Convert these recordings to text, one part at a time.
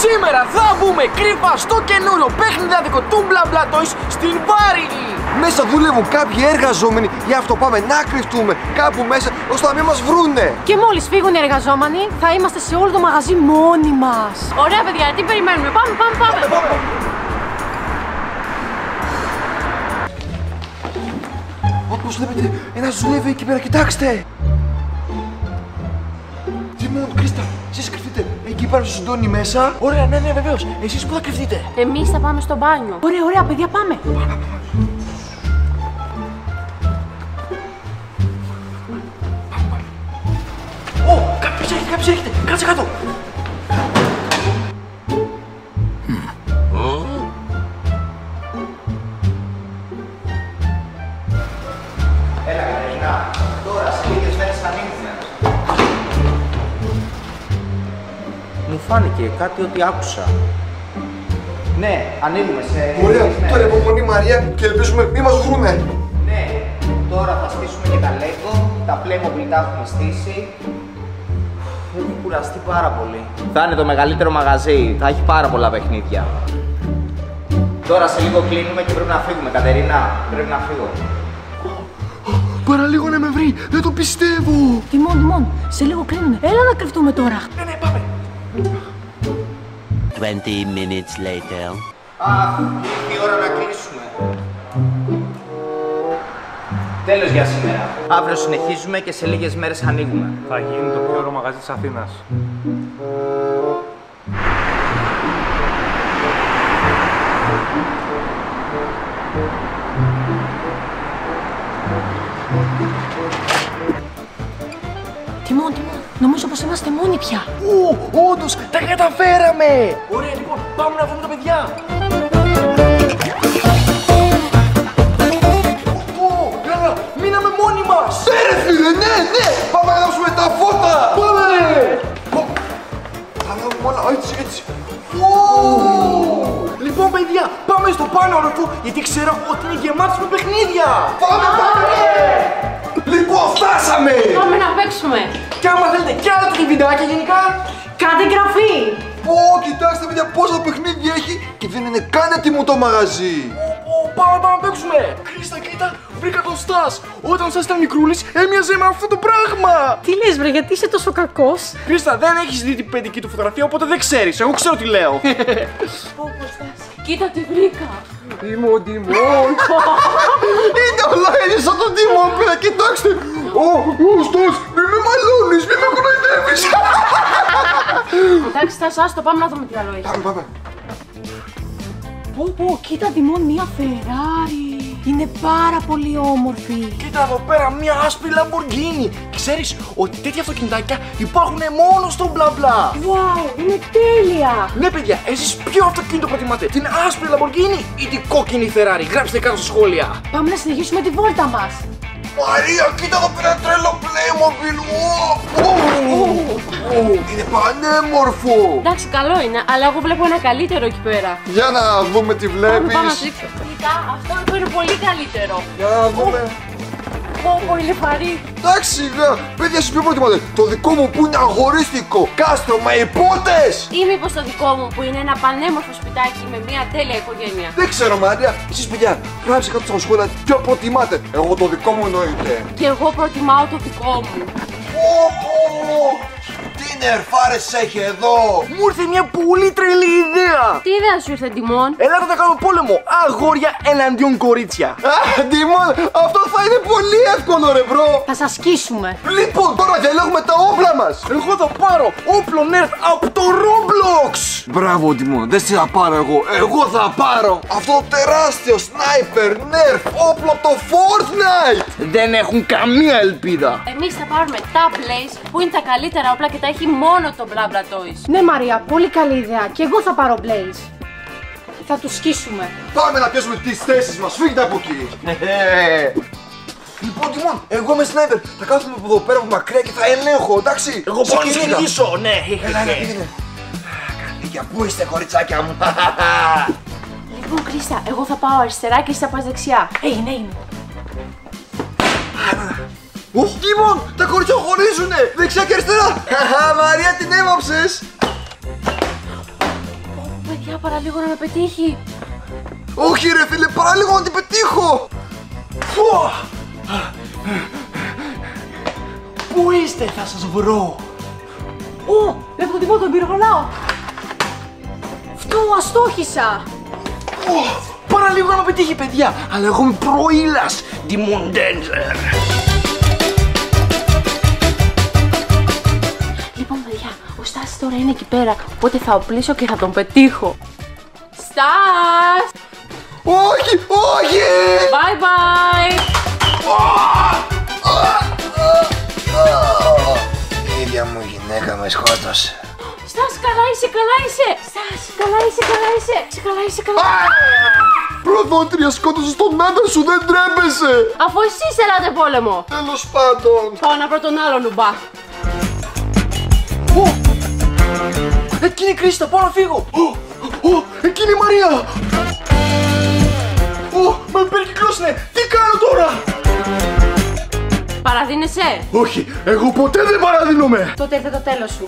Σήμερα θα μπούμε κρύφα στο καινούριο παιχνιδάδικο του Μπλα Toys στην Πάρη. Μέσα δουλεύουν κάποιοι εργαζόμενοι, γι' αυτό πάμε να κρυφτούμε κάπου μέσα ώστε να μην μας βρούνε. Και μόλις φύγουν οι εργαζόμενοι, θα είμαστε σε όλο το μαγαζί μόνοι μας. Ωραία, παιδιά, τι περιμένουμε? Πάμε. Όπως βλέπετε, ένας δουλεύει εκεί πέρα, κοιτάξτε. Τιμόν, Κρίστα, εσείς κρυφτείτε εκεί πάνω στο συντόνι μέσα. Ωραία, ναι, βεβαίως. Εσείς πού θα κρυφτείτε? Εμείς θα πάμε στο μπάνιο. Ωραία, παιδιά, πάμε. Κάποιος έρχεται, κάτσε κάτω. Έλα Κατερίνα, τώρα σε λίγες μέρες θα ανοίγουμε. Μου φάνηκε κάτι ότι άκουσα. Ναι, ανοίγουμε σε Ωραία, λίγες μέρες. τώρα υπομονή Μαρία και ελπίζουμε μη μας βρούνε. Ναι, τώρα θα στήσουμε και τα Lego, τα Playmobil τα έχουμε στήσει. Έχω κουραστεί πάρα πολύ. Θα είναι το μεγαλύτερο μαγαζί, θα έχει πάρα πολλά παιχνίδια. Τώρα σε λίγο κλείνουμε και πρέπει να φύγουμε, Κατερίνα. Πρέπει να φύγω. Παραλίγο να με βρει, δεν το πιστεύω. Τιμόν, σε λίγο κλείνουνε. Έλα να κρυφτούμε τώρα. Ναι, πάμε. 20 minutes later. Αχ, ήρθε η ώρα να κλείσουμε. Τέλος για σήμερα. Αύριο συνεχίζουμε και σε λίγες μέρες ανοίγουμε. Θα γίνει το πιο ωραίο μαγαζί της Αθήνας. Τιμόν, νομίζω πως είμαστε μόνοι πια. Όντως, τα καταφέραμε. Ωραία, λοιπόν, πάμε να δούμε τα παιδιά. Μείναμε μόνοι μας. Ρε φίλε, ναι, πάμε να δώσουμε τα φώτα. Πάμε. Θα ανάβουμε όλα, έτσι. Λοιπόν, παιδιά, πάμε στο πάνω όροφο γιατί ξέρω ότι είναι γεμάτος με παιχνίδια. Πάμε. Λοιπόν, φτάσαμε. Πάμε να παίξουμε. Και άμα θέλετε κι άλλα τριβιντάκια γενικά, Κάντε εγγραφή. Κοιτάξτε παιδιά πόσα παιχνίδια έχει και δεν είναι καν έτοιμο το μαγαζί. πάμε να παίξουμε. Κρίστα, κοίτα, βρήκα τον Στας. Όταν σας ήταν μικρούλης, έμοιαζε με αυτό το πράγμα. Τι λες, βρε, γιατί είσαι τόσο κακός? Κρίστα, δεν έχεις δει την παιδική του φωτογραφία, οπότε δεν ξέρεις. Εγώ ξέρω τι λέω. Κοίτα τι βρήκα. Είμαι ο Τιμόν. Είναι όλα είναι σαν τον Τιμόν, παιδιά, κοιτάξτε. Ο Στας, μη με μαλώνεις, μη με κοροϊδεύεις. Εντάξει, Στας, το πάμε να δούμε τι άλλο έχει. Πάμε. Πω, κοίτα Τιμόν, μια Ferrari. Είναι πάρα πολύ όμορφη. Κοίτα εδώ πέρα, μια άσπρη Lamborghini. Ξέρεις ότι τέτοια αυτοκινητάκια υπάρχουν μόνο στο μπλα μπλα. Wow, είναι τέλεια. Ναι, παιδιά, εσείς ποιο αυτοκίνητο προτιμάτε, την άσπρη Lamborghini ή την κόκκινη Ferrari? Γράψτε κάτω στα σχόλια. Πάμε να συνεχίσουμε τη βόλτα μας. Μαρία, κοίτα εδώ πέρα τρέλο Playmobil. Είναι πανέμορφο. Εντάξει, καλό είναι, αλλά εγώ βλέπω ένα καλύτερο εκεί πέρα. Για να δούμε τι βλέπεις. Πάμε να δείξω. Κοίτα, αυτό εδώ είναι πολύ καλύτερο. Για να δούμε. Πω, είναι βαρύ. Εντάξει, παιδιά, εσείς ποιο προτιμάτε? Το δικό μου που είναι αγορίστικο, κάστρωμα, υπότες. Ή μήπως το δικό μου που είναι ένα πανέμορφο σπιτάκι με μια τέλεια οικογένεια. Δεν ξέρω, Μαρία. Εσείς, παιδιά, γράψτε κάτω στα σχόλια ποιο προτιμάτε. Εγώ το δικό μου εννοείται. Και εγώ προτιμάω το δικό μου. Τι νερφάρες έχει εδώ. Μου ήρθε μια πολύ τρελή ιδέα. Τι ιδέα σου ήρθε, Τιμόν? Ελάτε να κάνουμε πόλεμο. Αγόρια εναντίον κορίτσια. Τιμόν, αυτό θα είναι πολύ εύκολο, ρε μπρο. Θα σας σκίσουμε. Λοιπόν, τώρα διαλέγουμε τα όπλα μας. Εγώ θα πάρω όπλο Nerf από το Roblox. Μπράβο, Τιμόν, δεν σε θα πάρω εγώ. Εγώ θα πάρω αυτό το τεράστιο sniper Nerf όπλο από το Fortnite. Δεν έχουν καμία ελπίδα. Εμείς θα πάρουμε τα Blaze που είναι τα καλύτερα όπλα και τα έχει μόνο το Bla Toys. Ναι, Μαρία, πολύ καλή ιδέα. Και εγώ θα πάρω Blaze. Θα τους σκίσουμε. Πάμε να πιάσουμε τις θέσεις μας, φύγετε από εκεί. Λοιπόν, Τιμόν, εγώ είμαι sniper. Θα κάθομαι από εδώ πέρα από μακριά και θα ελέγχω, εντάξει. Εγώ μπορώ να σε κυνηγήσω, ναι. Έλα, πήγαινε. Καλή, πού είστε, κοριτσάκια μου. Λοιπόν, Κρίστα, εγώ θα πάω αριστερά και εσύ θα πας δεξιά. Έγινε. Τιμόν, τα κορίτσια χωρίζουνε! Δεξιά και αριστερά! Χαχα, Μαρία, την έμαψες! Παιδιά, παραλίγο να με πετύχει. Όχι ρε φίλε, παραλίγο να την πετύχω. Πού είστε, θα σας βρω. Ω, βλέπω τον τυπό, τον πυροβολάω. Αυτό, αστόχησα. Παραλίγο να με πετύχει, παιδιά. Αλλά εγώ είμαι προήλας, Demon Danger. Λοιπόν, παιδιά, ο Στάσης τώρα είναι εκεί πέρα, οπότε θα οπλίσω και θα τον πετύχω. Στάς! Όχι, όχι. Bye bye! Η ίδια μου γυναίκα με σκότωσε. Στάση, καλά είσαι, καλά είσαι! Στάση, καλά είσαι, καλά είσαι! Καλά είσαι, καλά. Προδότρια, σκότωσες τον άντρα σου, δεν τρέπεσαι. Αφού εσείς ελάτε πόλεμο! Τέλος πάντων. Πάω να βρω τον άλλο νουμπά. Εκείνη η Κρίστα, πάω να φύγω. Εκείνη η Μαρία. Με περικυκλώσουνε. Τι κάνω τώρα. Παραδίνεσαι! Όχι, εγώ ποτέ δεν παραδίνομαι. Τότε ήρθε το τέλος σου.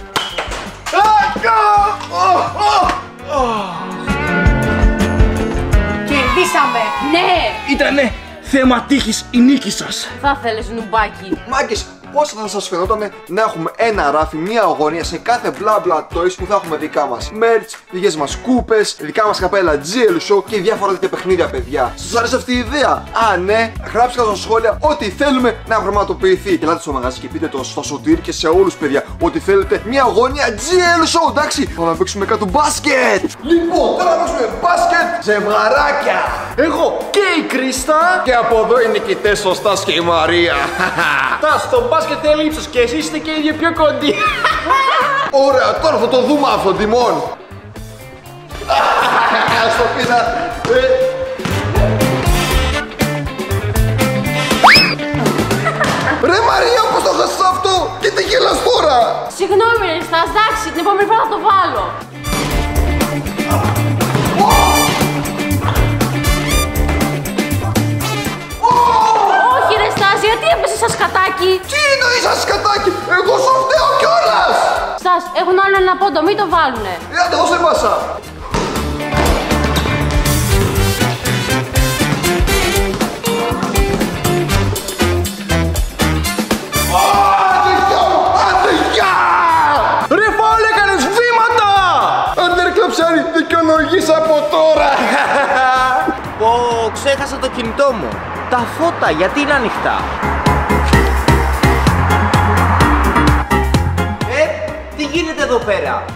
Κερδίσαμε! Ναι! Ήτανε θέμα τύχης η νίκη σας. Θα θέλεις νουμπάκι. Μάγκες, πώς θα σας φαινόταν να έχουμε ένα ράφι, μία αγωνία σε κάθε bla bla toys που θα έχουμε δικά μας merch, δικές μας κούπες, δικά μας καπέλα GL Show και διάφορα τέτοια παιχνίδια, παιδιά. Σας αρέσει αυτή η ιδέα? Αν ναι, γράψτε κάτω στα σχόλια ό,τι θέλουμε να πραγματοποιηθεί. Και ελάτε στο μαγαζί και πείτε το στο Σωτήρι και σε όλους, παιδιά, ότι θέλετε μία αγωνία GL Show, εντάξει. Πάμε να παίξουμε κάτω μπάσκετ. Λοιπόν, τώρα να παίξουμε μπάσκετ ζευγαράκια. Εγώ και η Κρίστα. Και από εδώ οι νικητές, ο Στάς και η Μαρία. Στο μπάσκετ θέλει ύψος και εσείς είστε και οι ίδιοι πιο κοντοί. Ωραία, τώρα θα το δούμε αυτό, Τιμών. Στο πίνα. Ρε Μαρία, πώς το χάσεις αυτό και τι γελάς τώρα. Συγγνώμη ρε Στάς, εντάξει, την επόμενη φορά θα το βάλω. Όχι ρε Στάς, γιατί έπεσε σαν σκατάκι. Τι εννοείς σαν σκατάκι, εγώ σου φταίω κιόλας. Στάς, έχουν άλλο ένα πόντο, μην το βάλουνε. Άντε, δώσε πάσα. Ρε φάουλ, έκανες βήματα. Άντε ρε κλαψάρι, δικαιολογείς από τώρα. Πω, ξέχασα το κινητό μου. Τα φώτα, γιατί είναι ανοιχτά. Τι γίνεται εδώ πέρα.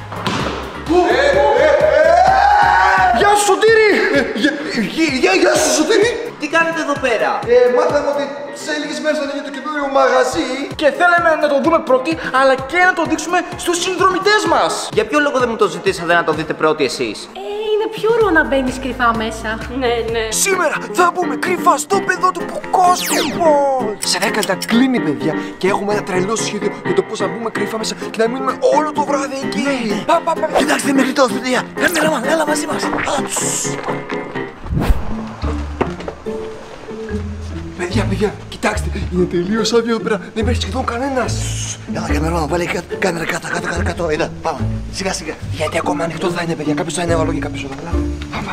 Γεια σου Σωτήρη. Γεια σου Σωτήρη. Τι κάνετε εδώ πέρα. Μάθαμε ότι σε λίγες μέρες θα ανοίγει το καινούριο μαγαζί. Και θέλαμε να το δούμε πρώτοι, αλλά και να το δείξουμε στους συνδρομητές μας. Για ποιο λόγο δεν μου το ζητήσατε να το δείτε πρώτοι εσείς. Είναι πιο ωραίο να μπαίνεις κρυφά μέσα. Ναι, ναι. Σήμερα θα μπούμε κρυφά στο παιδό του Κόσμο. Σε 10 λεπτά κλείνει, παιδιά, και έχουμε ένα τρελό σχέδιο για το πώς θα μπούμε κρυφά μέσα και να μείνουμε όλο το βράδυ εκεί. Πάμε. Κοιτάξτε μέχρι τώρα, παιδιά. Έλα μαζί μας. Παιδιά, κοιτάξτε, είναι τελείως άδειο εδώ πέρα. Δεν υπάρχει σχεδόν κανένας. Έλα κάμερα, βάλε κάμερα κάτω, είδα, πάμε, σιγά. Γιατί ακόμα ανοιχτό θα είναι, παιδιά. Κάποιος θα είναι έβαλο και κάποιος εδώ πέρα. Πάμε.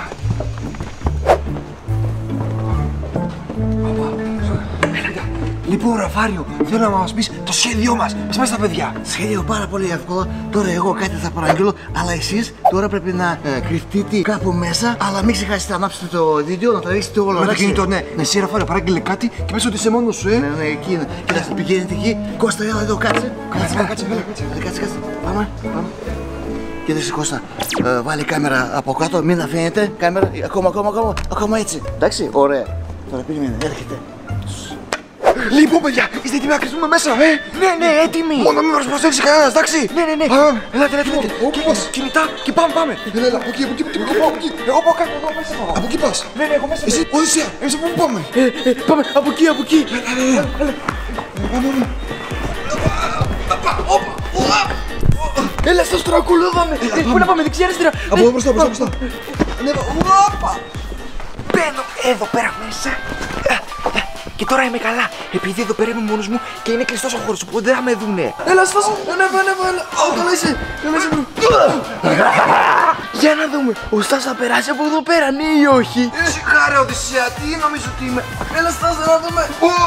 Λοιπόν, Ραφάριο, θέλω να μας πεις το σχέδιό μας. Μας πες τα παιδιά. Σχέδιο πάρα πολύ εύκολο. Τώρα εγώ κάτι θα παραγγείλω, αλλά εσείς τώρα πρέπει να κρυφτείτε κάπου μέσα. Αλλά μην ξεχάσετε να ανάψετε το βίντεο, να τραβήξετε όλο. Με το κινητό, ναι. Εσύ, Ραφάριο, παράγγειλε κάτι και πες ότι είσαι μόνος σου, Ναι, εκεί είναι. Κοιτάξτε, πηγαίνετε εκεί. Κώστα, έλα εδώ, κάτσε. Κάτσε. Πάμε. Κοίταξε Κώστα, βάλει κάμερα από κάτω, μην αφήνετε. Κάμερα, ακόμα έτσι. Εντάξει, ωραία. Τώρα περιμένε, έρχεται. Λοιπόν, παιδιά, είστε έτοιμοι να κρυφτούμε μέσα, Ναι, έτοιμοι. Μόνο μην μας προσέξει κανένας, εντάξει. Ναι. Ελάτε. Κινητά και πάμε. Έλα, από εκεί. Εγώ πάω κάτω, εγώ μέσα πάω. Από εκεί πας. Ναι, εγώ μέσα. Εσύ, Οδυσσέα, εμείς από πού πάμε. Πάμε από εκεί. Έλα στο στρακουλούδαμε. Πού να πάμε, δεξιά αριστερά. Από εδώ μπροστά. Μπαίνω εδώ πέρα μέσα. Και τώρα είμαι καλά, επειδή εδώ πέρα είμαι μόνος μου και είναι κλειστός ο χώρος, οπότε δεν θα με δούνε. Έλα, Στάση, ανέβα. Καλά είσαι. Για να δούμε, ο Στάς θα περάσει από εδώ πέρα, ναι ή όχι? Σιγάρε Οδυσσέα, τι νομίζω ότι είμαι? Έλα Στάς, να δούμε.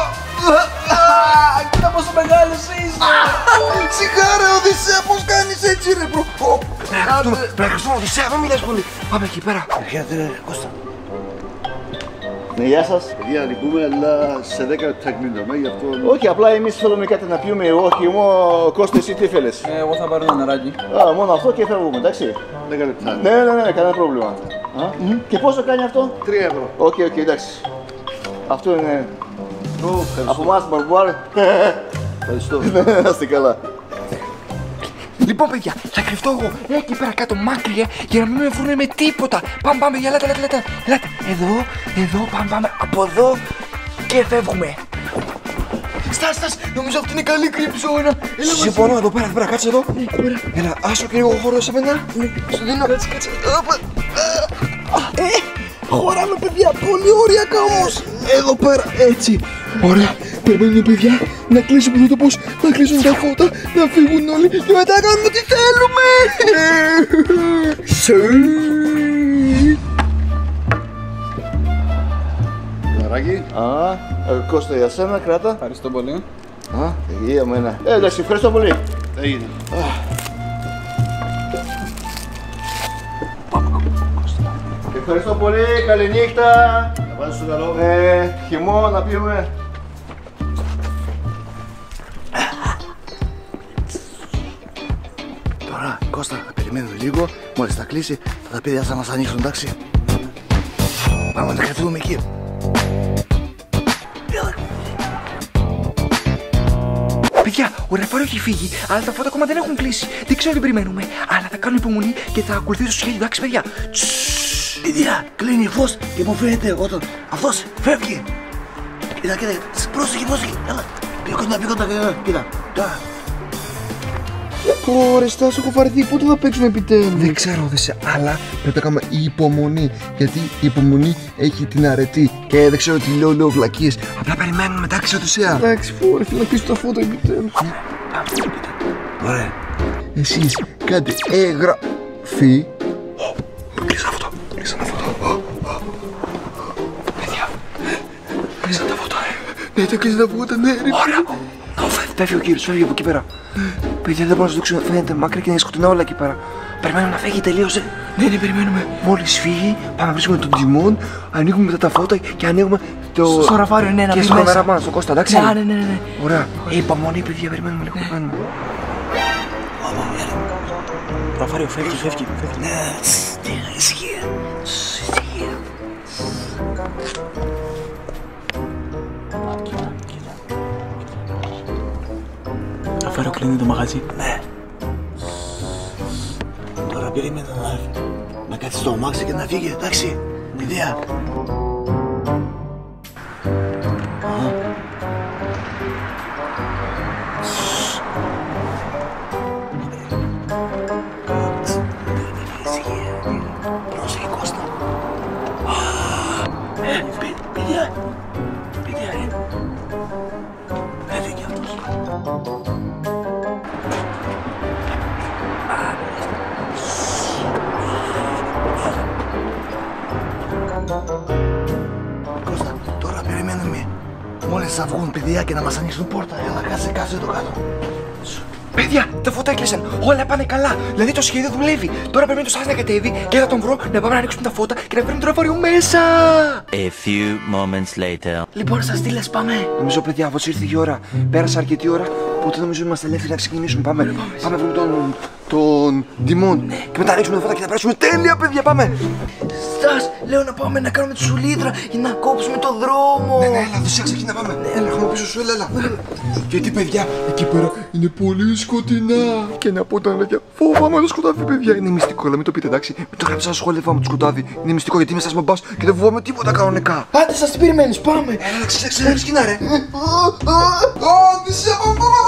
Κοίτα πόσο μεγάλος είσαι. Σιγάρε Οδυσσέα, πώς κάνεις έτσι ρε μπρο? Πρέπει να χρειαστούμε Οδυσσέα, μην μιλάς πολύ. Πάμε εκεί πέρα. Έρχεται Κώστα. Ναι, γεια σας. Παιδιά, νικούμε, αλλά σε 10 λεπτά κλείνουμε, γι' αυτό... Όχι, απλά εμείς θέλουμε κάτι να πιούμε. Εγώ χυμό, Κώστα, εσύ τι θέλεις? Εγώ θα πάρω ένα νεράκι. Α, μόνο αυτό και φεύγουμε, εντάξει. 10 λεπτά. Ναι, κανένα πρόβλημα. Και πόσο κάνει αυτό? 3 ευρώ. Οκ, εντάξει. Αυτό είναι από εμάς, μπαρμπουάρ. Ευχαριστώ. Να είστε καλά. Λοιπόν, παιδιά, θα κρυφτώ εγώ εκεί πέρα κάτω μάκρυα για να μην με βρούνε με τίποτα. Πάμε, παιδιά, ελάτε. Εδώ, πάμε, από εδώ και φεύγουμε. Στάς, νομίζω αυτή είναι καλή κρυψόνα. Συμφωνώ, εδώ πέρα, κάτσε εδώ. Έλα, άσο και λίγο χώρο σε μένα. Σου δίνω. Κάτσε. Χωράμε, παιδιά, πολύ ωριακά όμως. Εδώ πέρα, έτσι. Ωραία, περιμένουμε παιδιά να κλείσουμε το πώς, να κλείσουν τα φώτα, να φύγουν όλοι και μετά να κάνουμε ό,τι θέλουμε. Νεράκι. Κώστα, για σένα, κράτα. Ευχαριστώ πολύ. Για μένα. Εντάξει, ευχαριστώ πολύ. Έγινε. Ευχαριστώ πολύ, καληνύχτα. Να πας στο καλό. Χυμό να πιούμε. Τώρα, Κώστα, θα περιμένουμε λίγο. Μόλις θα κλείσει, θα τα παιδιά θα μας ανοίξουν, εντάξει. Πάμε να κρυφτούμε εκεί. Παιδιά, ο Ραφάριο έχει φύγει, αλλά τα φώτα ακόμα δεν έχουν κλείσει. Δεν ξέρω τι περιμένουμε, αλλά θα κάνουμε υπομονή και θα ακολουθήσω το σχέδιο. Εντάξει, παιδιά. Παιδιά, κλείνει φως και μου φαίνεται όταν αυτός φεύγει. Κοίτα, πρόσεχε, έλα. Πιο κοντά, κοίτα. Ωραία, Στάσο, έχω βαρεθεί. Πότε θα παίξουμε επιτέλους? Δεν ξέρω, Οδυσσέα, αλλά Πρέπει να κάνουμε υπομονή. Γιατί η υπομονή έχει την αρετή. Και δεν ξέρω τι λέω βλακίες. απλά περιμένουμε, εντάξει, Οδυσσέα. Εντάξει, φόρε, θέλω να κλείσω τα φώτα επιτέλους. Ωραία. Εσείς κάντε εγγραφή. Κλείσαν αυτό. Παιδιά, κλείσαν τα φώτα, Ναι, τα κλείσαν τα φώτα, ναι, ρε. Ωραία. Φεύγει ο κύριος, φεύγει από εκεί πέρα. Παιδιά, δεν μπορώ να σας δείξω, φαίνεται μάκρυ και είναι σκοτεινά όλα εκεί πέρα. Περιμένουμε να φύγει, τελείωσε. Ναι, περιμένουμε. Μόλις φύγει, πάμε να βρίσκουμε τον Τιμόν, ανοίγουμε μετά τα φώτα και ανοίγουμε το... Στο Ραφάριο, ναι, να και μπει στο μέσα. καμεραμάν, στο Κώστα, εντάξει. Ναι. Ωραία. Υπομονή, παιδιά, περιμένουμε λίγο. Ραφάριο, φεύγει. Ναι, ησυχία. Ραφάριο, κλείνει το μαγαζί. Ναι. Τώρα περίμενα να κάτσει στο αμάξι και να φύγει, εντάξει. Ιδέα. Πρόσεχε, Κώστα. Παιδιά. Έφυγε αυτός. Κώστα, τώρα περιμένουμε. Μόλις θα βγουν παιδιά και να μας ανοίξουν πόρτα. Έλα, κάτσε εδώ κάτω. Παιδιά, τα φώτα έκλεισαν. Όλα πάνε καλά. Δηλαδή το σχέδιο δουλεύει. Τώρα πρέπει το Στάς να κατέβει και θα τον βρω να πάμε να ανοίξουμε τα φώτα και να φέρουμε τον Ραφάριο μέσα. A few moments later. Λοιπόν, σας τι λες, πάμε. Νομίζω, παιδιά, αφού ήρθε η ώρα, πέρασε αρκετή ώρα. Οπότε νομίζω είμαστε ελεύθεροι να ξεκινήσουμε. Πάμε να βρούμε τον Τιμόν. Ναι. Και μετά ανοίξουμε τα φώτα και θα περάσουμε τέλεια, παιδιά. Πάμε. Στάς, λέω να πάμε να κάνουμε τη σουλίδρα για να κόψουμε το δρόμο. Ναι, έλα, Οδυσσέα, ξεκινά, πάμε. Έλα, έρχομαι πίσω σου, έλα. Γιατί, παιδιά, εκεί πέρα είναι πολύ σκοτεινά. Και να πω τα αλήθεια, φοβάμαι το σκοτάδι, παιδιά. Είναι μυστικό, αλλά μην το πείτε, εντάξει. Μην το γράψετε στα σχόλια, φοβάμαι το σκοτάδι. Είναι μυστικό γιατί είμαι στα μπας και δεν φοβάμαι τίποτα κανονικά. Άντε, σας τι περιμένεις, πάμε. Έλα, ξεκινά, ρε. Οδυσσέα,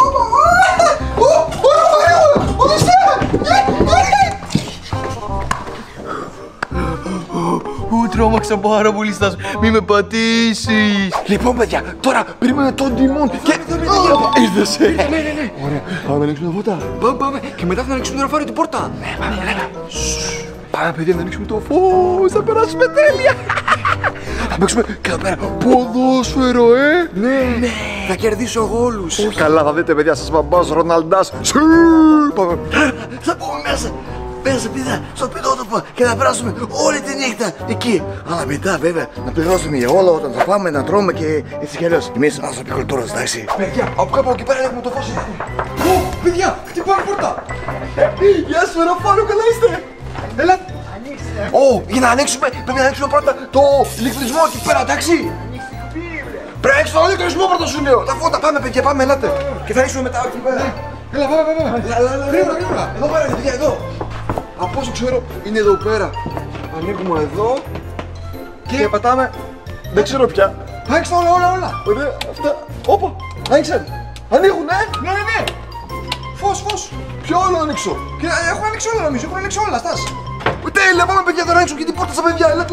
Τρόμαξα πάρα πολύ, Στάσο. Μη με πατήσεις. Λοιπόν, παιδιά, τώρα περιμένουμε τον Τιμόν και... Ήρθες, ναι. Ωραία, πάμε να ανοίξουμε τα φώτα. Πάμε. Και μετά θα ανοίξουμε τον Ραφάριο την πόρτα. Ναι, πάμε. Πάμε, παιδιά, να ανοίξουμε το φως. Θα περάσουμε τέλεια. Θα παίξουμε και εδώ πέρα ποδόσφαιρο, Ναι. Θα κερδίσω εγώ όλους. Καλά, θα δείτε, παιδιά, σας μπαμπάς Ροναλντάς. Πάμε. Θα πούμε μέσα. Μέσα, παιδιά, στο πιτότοπο και θα περάσουμε όλη τη νύχτα εκεί. Αλλά μετά, βέβαια, να πληρώσουμε για όλα όταν θα πάμε να τρώμε και έτσι κι αλλιώς. Εμείς άνθρωποι κουλτούρας, εντάξει. Παιδιά, από κάπου εκεί πέρα έχουμε το φως. Παιδιά, χτυπάμε πόρτα. Γεια σου, Ραφάριο, καλά είστε. Έλα. Για να ανοίξουμε, πρέπει να ανοίξουμε πρώτα το ηλεκτρισμό εκεί πέρα, εντάξει. Πρέπει να ανοίξουμε το ηλεκτρισμό πρώτα, σου λέω. Τα φώτα, πάμε, παιδιά, πάμε, ελάτε. Και θα ανοίξουμε μετά εκεί πέρα. Έλα, πάμε. Γρήγορα. Εδώ πέρα, παιδιά, εδώ. Από όσο ξέρω, είναι εδώ πέρα. Ανοίγουμε εδώ και πατάμε. Δεν ξέρω πια. Άνοιξαν όλα. Ωραία, αυτά. Όπα, άνοιξαν. Ανοίγουν, Ναι. Φως. Ποιο άλλο να ανοίξω? Έχουν ανοίξει όλα, νομίζω. Έχουν ανοίξει όλα, στάς. Τέλεια, πάμε, παιδιά, τώρα να ανοίξουμε και την πόρτα στα παιδιά. Ελάτε.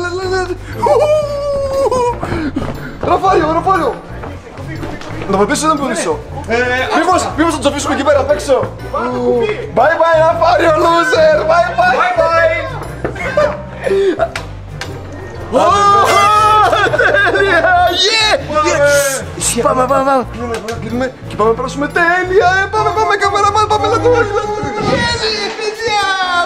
Ραφάριο. Να με πεις ή να με πεις? Μήπως θα τους αφήσουμε εκεί πέρα απ' έξω. Bye, Ραφάριο, loser. Bye. Τέλεια! Πάμε. Κλείνουμε και πάμε να περάσουμε τέλεια! Πάμε, καμεραμάν, πάμε, έλατε. Τέλεια, παιδιά!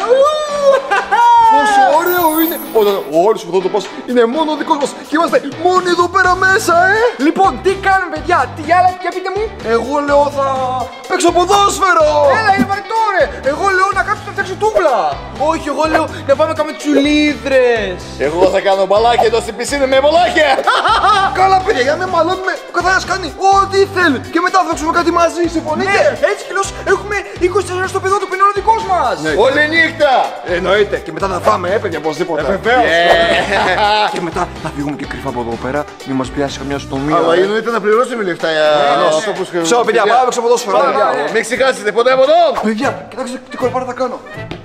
Πόσο ωραίο είναι! Όλος αυτό το πας είναι μόνο ο δικός μας και είμαστε μόνοι εδώ πέρα μέσα, Λοιπόν, τι κάνουμε, παιδιά? Τι άλλα, για πείτε μου. Εγώ λέω θα παίξω ποδόσφαιρο! Έλα, είναι βαρετό, ρε! Εγώ λέω να κάτσω να φτιάξω τούμπλα! Όχι, εγώ λέω να πάμε να κάνουμε τσουλίδρες! Εγώ θα κάνω μπαλάκια εδώ στην πισίνα με μπαλάκια! Καλά, παιδιά, για να μην μαλώνουμε, ο καθένας κάνει ό,τι θέλει και μετά θα παίξουμε κάτι μαζί, συμφωνείτε? Έτσι κι αλλιώς έχουμε 20 ώρες στο παιδότοπο που είναι ο δικός μας! Όλη νύχτα! Εννοείται, και μετά θα πάμε, παιδιά, οπωσδήποτε. Βεβαίως! Και μετά θα φύγουμε και κρυφά από εδώ πέρα, μην μας πιάσει καμιά αστυνομία. Αλλά εννοείται να πληρώσουμε λεφτά για αυτό που σχεδόν. Ψω, παιδιά, πάμε να παίξω ποδόσφαιρο. Μην ξεχάσετε ποτέ από εδώ! Παιδιά, κοιτάξτε τι κορυφάρα θα κάνω.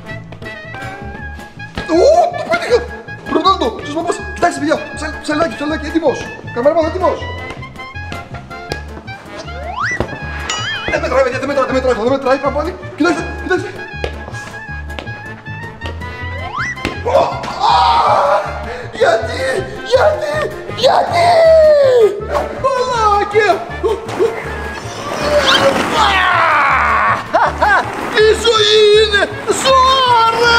Το πέτυχα! Ρονάλντο, σας παπάς, κοιτάξτε, παιδιά, ψαλάκι, έτοιμος. Καμεραμάν, έτοιμος. Δεν μετράει, παιδιά, δεν μετράει, πάμε πάλι. Κοιτάξτε. Γιατί! Μαλάκια! Η ζωή είναι ζώρα!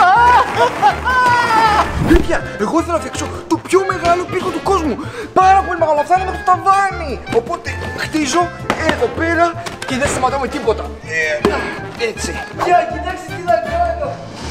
Παιδιά, εγώ ήθελα να φτιάξω το πιο μεγάλο πύργο του κόσμου. Πάρα πολύ μεγάλο, αυτά είναι μέχρι το ταβάνι. Οπότε χτίζω εδώ πέρα και δεν σταματάω με τίποτα. Έτσι. Για κοιτάξτε τι θα κάνω.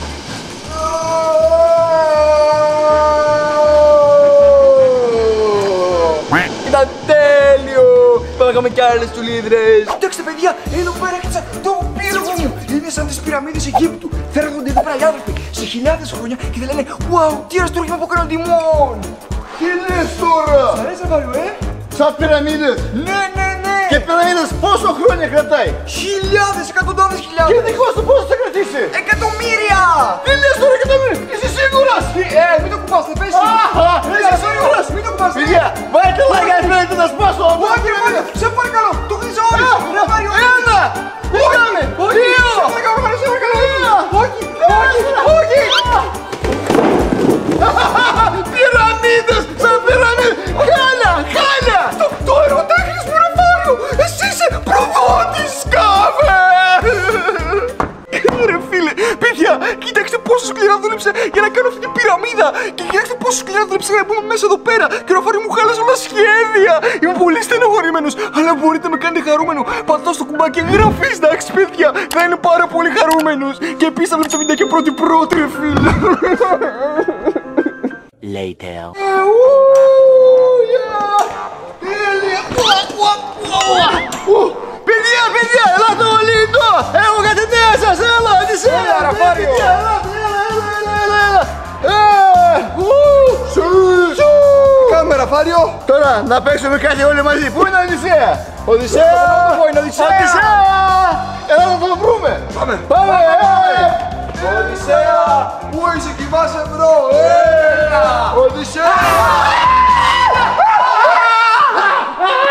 Ήταν τέλειο! Πάμε να κάνουμε κι άλλες τσουλίδρες. Κοιτάξτε, παιδιά, εδώ πέρα έκτισα το πύργο μου. Είναι σαν τις πυραμίδες Αιγύπτου. Θα έρχονται εδώ πέρα οι άνθρωποι σε χιλιάδες χρόνια και θα λένε «Wow, τι αριστούργημα από κανέναν τιμών!» Τι λες τώρα! Σ' αρέσει, Ραφάριο, Σαν πυραμίδες! Ναι! Και πυραμίδες πόσο χρόνια κρατάει! Χιλιάδες, εκατοντάδες χιλιάδες! Και δικός του πόσο θα κρατήσει! Εκατομμύρια! Τι λες τώρα εκατομμύρια! Είσαι σίγουρος! Μην το κουμπάς, θα πέσει! Είσαι σίγουρος! Μην το κουμπάς! Παιδιά, βάλτε like αν θέλετε να σπάσω! Όχι, Ραφάριο, σε παρακαλώ! Το χτίζω όλοι! Ραφάριο, Ένα! Δύο! Όχι! Πυραμίδες! Σαν πυραμίδες! Χάλια! Το ερωτάχνης μου, Ραφάριο! Εσύ είσαι προδότης, σκάβε! Ρε φίλε, παιδιά, κοιτάξτε πόσο σκληρά δούλεψε για να κάνω αυτή την πυραμίδα! Και κοιτάξτε πόσο σκληρά δούλεψε για να μπούμε μέσα εδώ πέρα! Και ο Ραφάριο μου χάλασε όλα σχέδια! Είμαι πολύ στενοχωρημένος, αλλά μπορείτε να με κάνετε χαρούμενο! Πατάω στο κουμπάκι εγγραφής, εντάξει, παιδιά! Θα είναι πάρα πολύ χαρούμενος! Και επίσης θα βλέπετε τα βιντεάκια πρώτη, ρε φίλε! Later. Παιδιά, ελάτε όλοι εδώ! Έχω κάτι νέα σας, έλα, Οδυσσέα! Ραφάριο! Έλα! Κάμε, Ραφάριο! Τώρα να παίξουμε κάτι όλοι μαζί. Πού είναι ο Οδυσσέα? Οδυσσέα! Έλα να το βρούμε! Πάμε! Οδυσσέα! Πού είσαι, κοιμάσαι, μπρο! Οδυσσέα!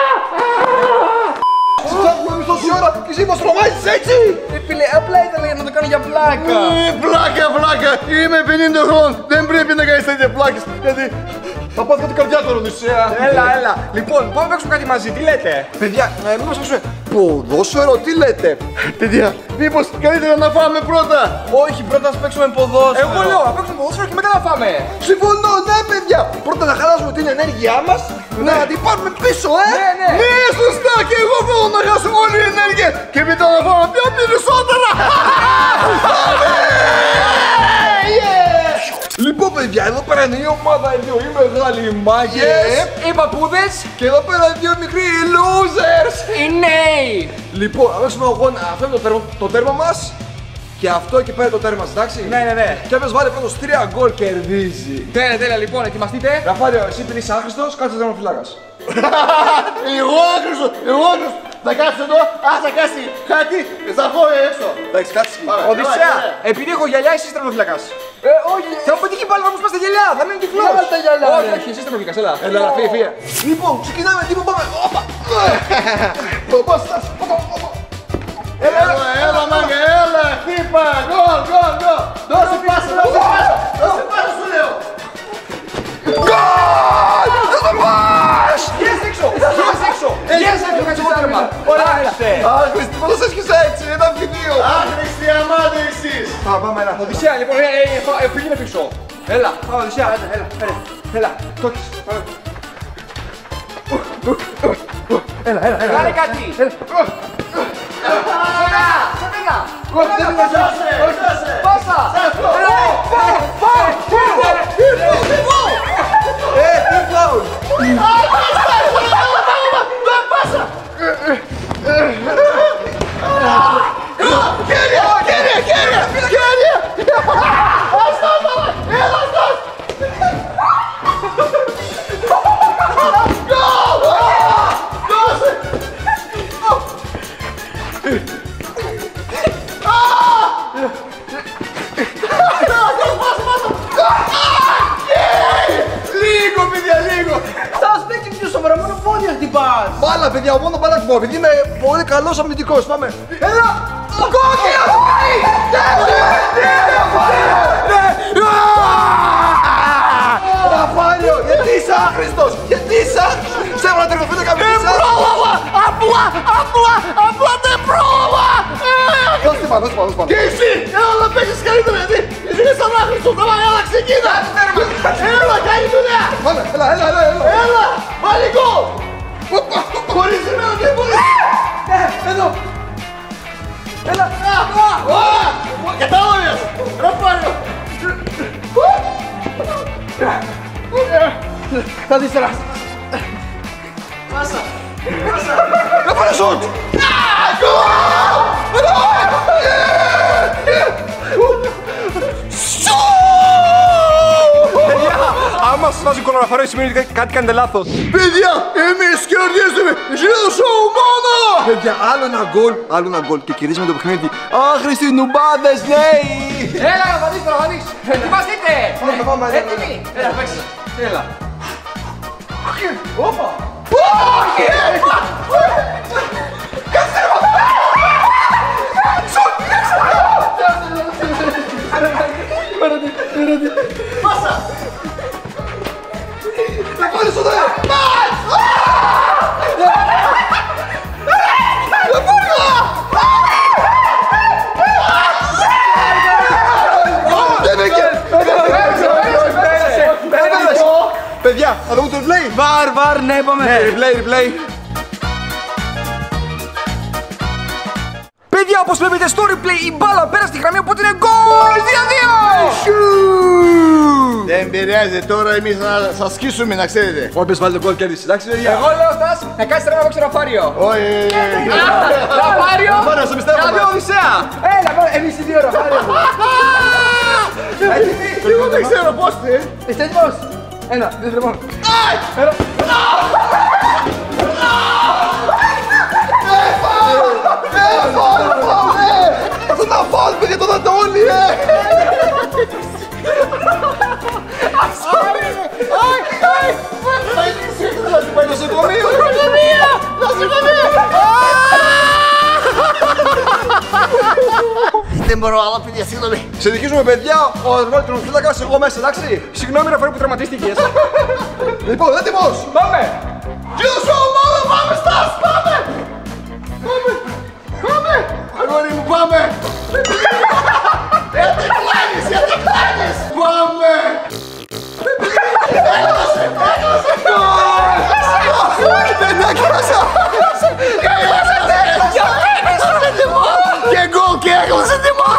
Συζητάμε μισθό ώρα και εσύ μας τρομάζεις έτσι! Φίλε, απλά ήθελα να το κάνω έκανε για πλάκα. Πλάκα. Είμαι 50 χρόνων. Δεν πρέπει να κάνεις τέτοια πλάκες. Γιατί θα πάθω την καρδιά του, Οδυσσέα. Έλα. Λοιπόν, πάμε να παίξουμε κάτι μαζί, τι λέτε? Παιδιά, μήπως παίξουμε ποδόσφαιρο, τι λέτε? Παιδιά, μήπως καλύτερα να φάμε πρώτα. Όχι, πρώτα να παίξουμε ποδόσφαιρο. Εγώ λέω να παίξουμε ποδόσφαιρο και μετά να φάμε. Συμφωνώ, ναι, παιδιά. Πρώτα να χαλάσουμε την ενέργειά μας, να την πάρουμε πίσω, Ναι. Ναι, σωστά, και εγώ θέλω να χάσω όλη η ενέργεια και μετά να φάμε πιο περισσότερα. Λοιπόν, παιδιά, εδώ πέρα είναι η ομάδα, οι δύο οι μεγάλοι μάγες. Οι παππούδες, Και εδώ πέρα οι δύο μικροί losers. οι νέοι. Λοιπόν, θα παίξουμε αγώνα. Αυτό είναι το τέρμα μας. Και αυτό εκεί πέρα το τέρμα μας, εντάξει. Ναι. Και όποιος βάλει πρώτος 3 γκολ κερδίζει. Τέλεια, λοιπόν, ετοιμαστείτε. Ραφάριο, εσύ επειδή είσαι άχρηστος, κάτσε τερματοφυλάκας. Εγώ άχρηστος. Θα κάτσει εδώ, θα κάτσει κάτι, θα βγω έξω. Εντάξει, κάτσε. Οδυσσέα, επειδή έχω γυαλιά, εσύ είσαι τερματοφυλακάς. Όχι. Θα μου πετύχει πάλι να μου σπάσει τα γυαλιά, θα μείνει τυφλός. Βάλτε τα γυαλιά, Όχι, ρε. εσύ είσαι τερματοφυλακάς, έλα. Έλα, φύγε. Λοιπόν, ξεκινάμε, τι που πάμε. Όπα. Πώς στάς. Έλα, μάγκα, έλα, χτύπα, γκολ. Δώσε πάσα, σου λέω. Γκολ! Δεν το πας! Γεια έξω, κάτσε το τέρμα. Ωραία, είστε. Άχρηστη, πώς σας έσχισα έτσι, ήταν φιδίο. Άχρηστη αμάτα εσείς. Πάμε, έλα. Οδυσσέα, λοιπόν, πήγαινε πίσω. Έλα, πάμε, Οδυσσέα. Έλα, το έχεις. Έλα. Κάνε κάτι. Πάσα. Τι φάουλ. Λίγο, παιδιά, λίγο. Σας παίξει πιο σοβαρά, μόνο πόδια χτυπάς. Μπάλα, παιδιά, μόνο μπάλα χτυπάω, επειδή είμαι πολύ καλός αμυντικός. Πάμε. Έλα! Κόκκινο! Ραφάριο, γιατί είσαι άχρηστος! Γιατί είσαι άχρηστος! Ψεύω να τερματοφύλακα καμπίσα! Δεν πρόλαβα! Απλά δεν πρόλαβα! Δώστε πάνω. Και εσύ, έλα να παίξεις καλύτερα, γιατί εσύ είσαι σαν άχρηστος, έλα ξεκίνα. Έλα, κάνει δουλειά. Πάμε, έλα. Έλα, πάλι γκολ. Χωρίς εμένα δεν μπορείς. Εδώ! Έλα, κατάλαβες. Ραφάριο. Θα δεις τώρα! Πάσα. Έφερε σουτ! Παιδιά, άμα σας βάζει κολοραφάριο σημαίνει ότι κάτι κάνετε λάθος. Παιδιά, εμείς κερδίζουμε. Ζήτω σοου μόνο. Παιδιά, άλλο ένα γκολ και κερδίζουμε το παιχνίδι. Άχρηστοι νουμπάδες νέοι! Έλα, να βαδείς τώρα, βαδείς. Ετοιμαστείτε. Πάμε. Έτοιμοι. Έλα, παίξε. Έλα. Πάσα. Θα πάρεις το δέα! Παιδιά, θα δούμε το replay! Βαρ, ναι, πάμε. Replay! Παιδιά, όπως βλέπετε στο replay, η μπάλα πέρασε στη γραμμή, οπότε είναι γκολ 2-2! Δεν πειράζει, τώρα εμείς θα σκίσουμε, να ξέρετε. Όποιος βάλει το γκολ κέρδισε, εντάξει παιδιά! Εγώ λέω, Στας, να κάνεις τρένα να παίξει Ραφάριο. Όχι, Ραφάριο! Ραφάριο, σε πιστεύω. Δηλαδή Οδυσσέα! Έλα, εμείς οι δύο Ραφάριο. εγώ δεν ξέρω πώς είναι. Είστε έτοιμος? Ένα, δύο, τρία, Αυτό να φάουλ για τον Αντώνη, Είναι μπορώ άλλο, παιδιά, συγγνώμη. Συνεχίζουμε, παιδιά. Ο τερματοφύλακας, εγώ μέσα, εντάξει. Συγγνώμη, ρε φορέ που τραυματίστηκες. Λοιπόν, έτοιμος. Πάμε! Κυλσό, μόνο, πάμε, Στας, πάμε. Πάμε. Αγόρι μου, πάμε. Γιατί κλάνεις. Πάμε. Δεν έκλασα. Και γκολ και έκλασε τιμό.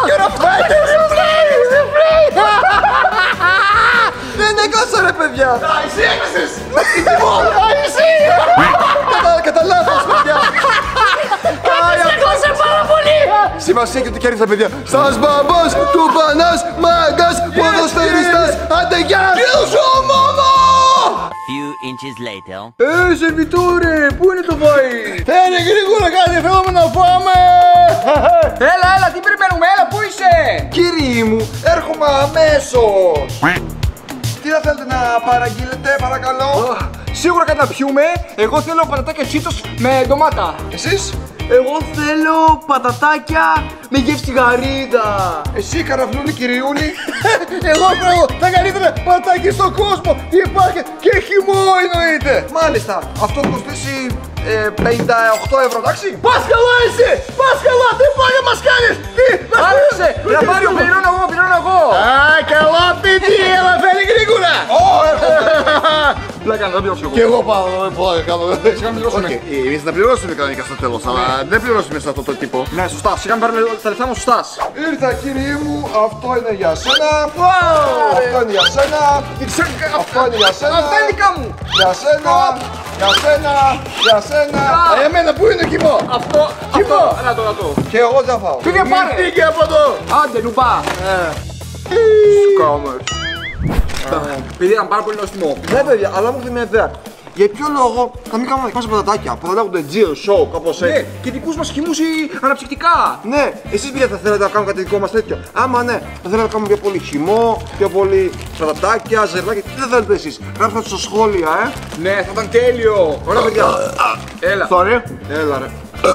Δεν έκλασα, ρε παιδιά. Εσύ έκλασες. Τιμό. Εσύ. Κατά λάθος, παιδιά. Έκλασε πάρα πολύ! Σημασία έχει ότι κέρδισα, παιδιά. Σας μπαμπάς, του πανάς, μάγκας, ποδοσφαιριστάς, άντε γεια! Κυλσό μόνο! Few inches later. Σερβιτόρε, πού είναι το βάι? Φέρε γρήγορα κάτι, θέλουμε να φάμε! Έλα, τι περιμένουμε, έλα, πού είσαι? Κύριοι μου, έρχομαι αμέσως! Τι θα θέλετε να παραγγείλετε, παρακαλώ? Σίγουρα κάτι να πιούμε. Εγώ θέλω πατατάκια τσίτος με ντομάτα. Εσείς? Εγώ θέλω πατατάκια με γεύση γαρίδα. Εσύ, καραφλούλη, κυριούλη. Εγώ θέλω τα καλύτερα πατάκια στον κόσμο. Τι υπάρχει και χυμό εννοείται. Μάλιστα, αυτό θα κοστίσει 58 ευρώ, εντάξει. Πας καλά εσύ! Πας καλά! Τι πάγια μας κάνεις! Τι! Άρχισε! Να πάρει, πληρώνω εγώ! Α, καλά παιδί! Έλα φέρει γρήγορα! Πλάκα, δεν πληρώσω εγώ. Και εγώ πάω, πολλά κάνω. Σιγά μην πληρώσουμε. Εμείς να πληρώσουμε κανονικά στο τέλος, αλλά δεν πληρώσουμε σε αυτό το τύπο. Ναι, σωστά. Σιγά μην πάρουμε τα λεφτά μου, σωστά. Ήρθα, κύριε μου, αυτό είναι για σένα. Αυτό είναι για σένα. Αυτό είναι για σένα. Αυτά είναι δικά μου. Για σένα. Για σένα. Για σένα. Εμένα που είναι κοιμό. Αυτό. Έλα το. Και εγώ δεν θα φάω. Πήγε πάρε. Πήγε από εδώ. Άντε, νουμπά. Σκάμερ. Επειδή ήταν πάρα πολύ νόστιμο. Ναι, παιδιά, αλλά μου έρθει μια ιδέα. Για ποιο λόγο θα μην κάνουμε δικά μας πατατάκια που θα λέγονται Geo Show, κάπως Ναι, έτσι. και δικούς μας χυμούς ή αναψυκτικά. Ναι, εσείς παιδιά θα θέλετε να κάνουμε κάτι δικό μας τέτοιο? Άμα ναι, θα θέλετε να κάνουμε πιο πολύ χυμό, πιο πολύ πατατάκια, ζερλάκια. Τι θα θέλετε εσείς? Γράψτε το στα σχόλια, Ναι, θα ήταν τέλειο. Ωραία, παιδιά. Έλα. Sorry. Έλα, ρε.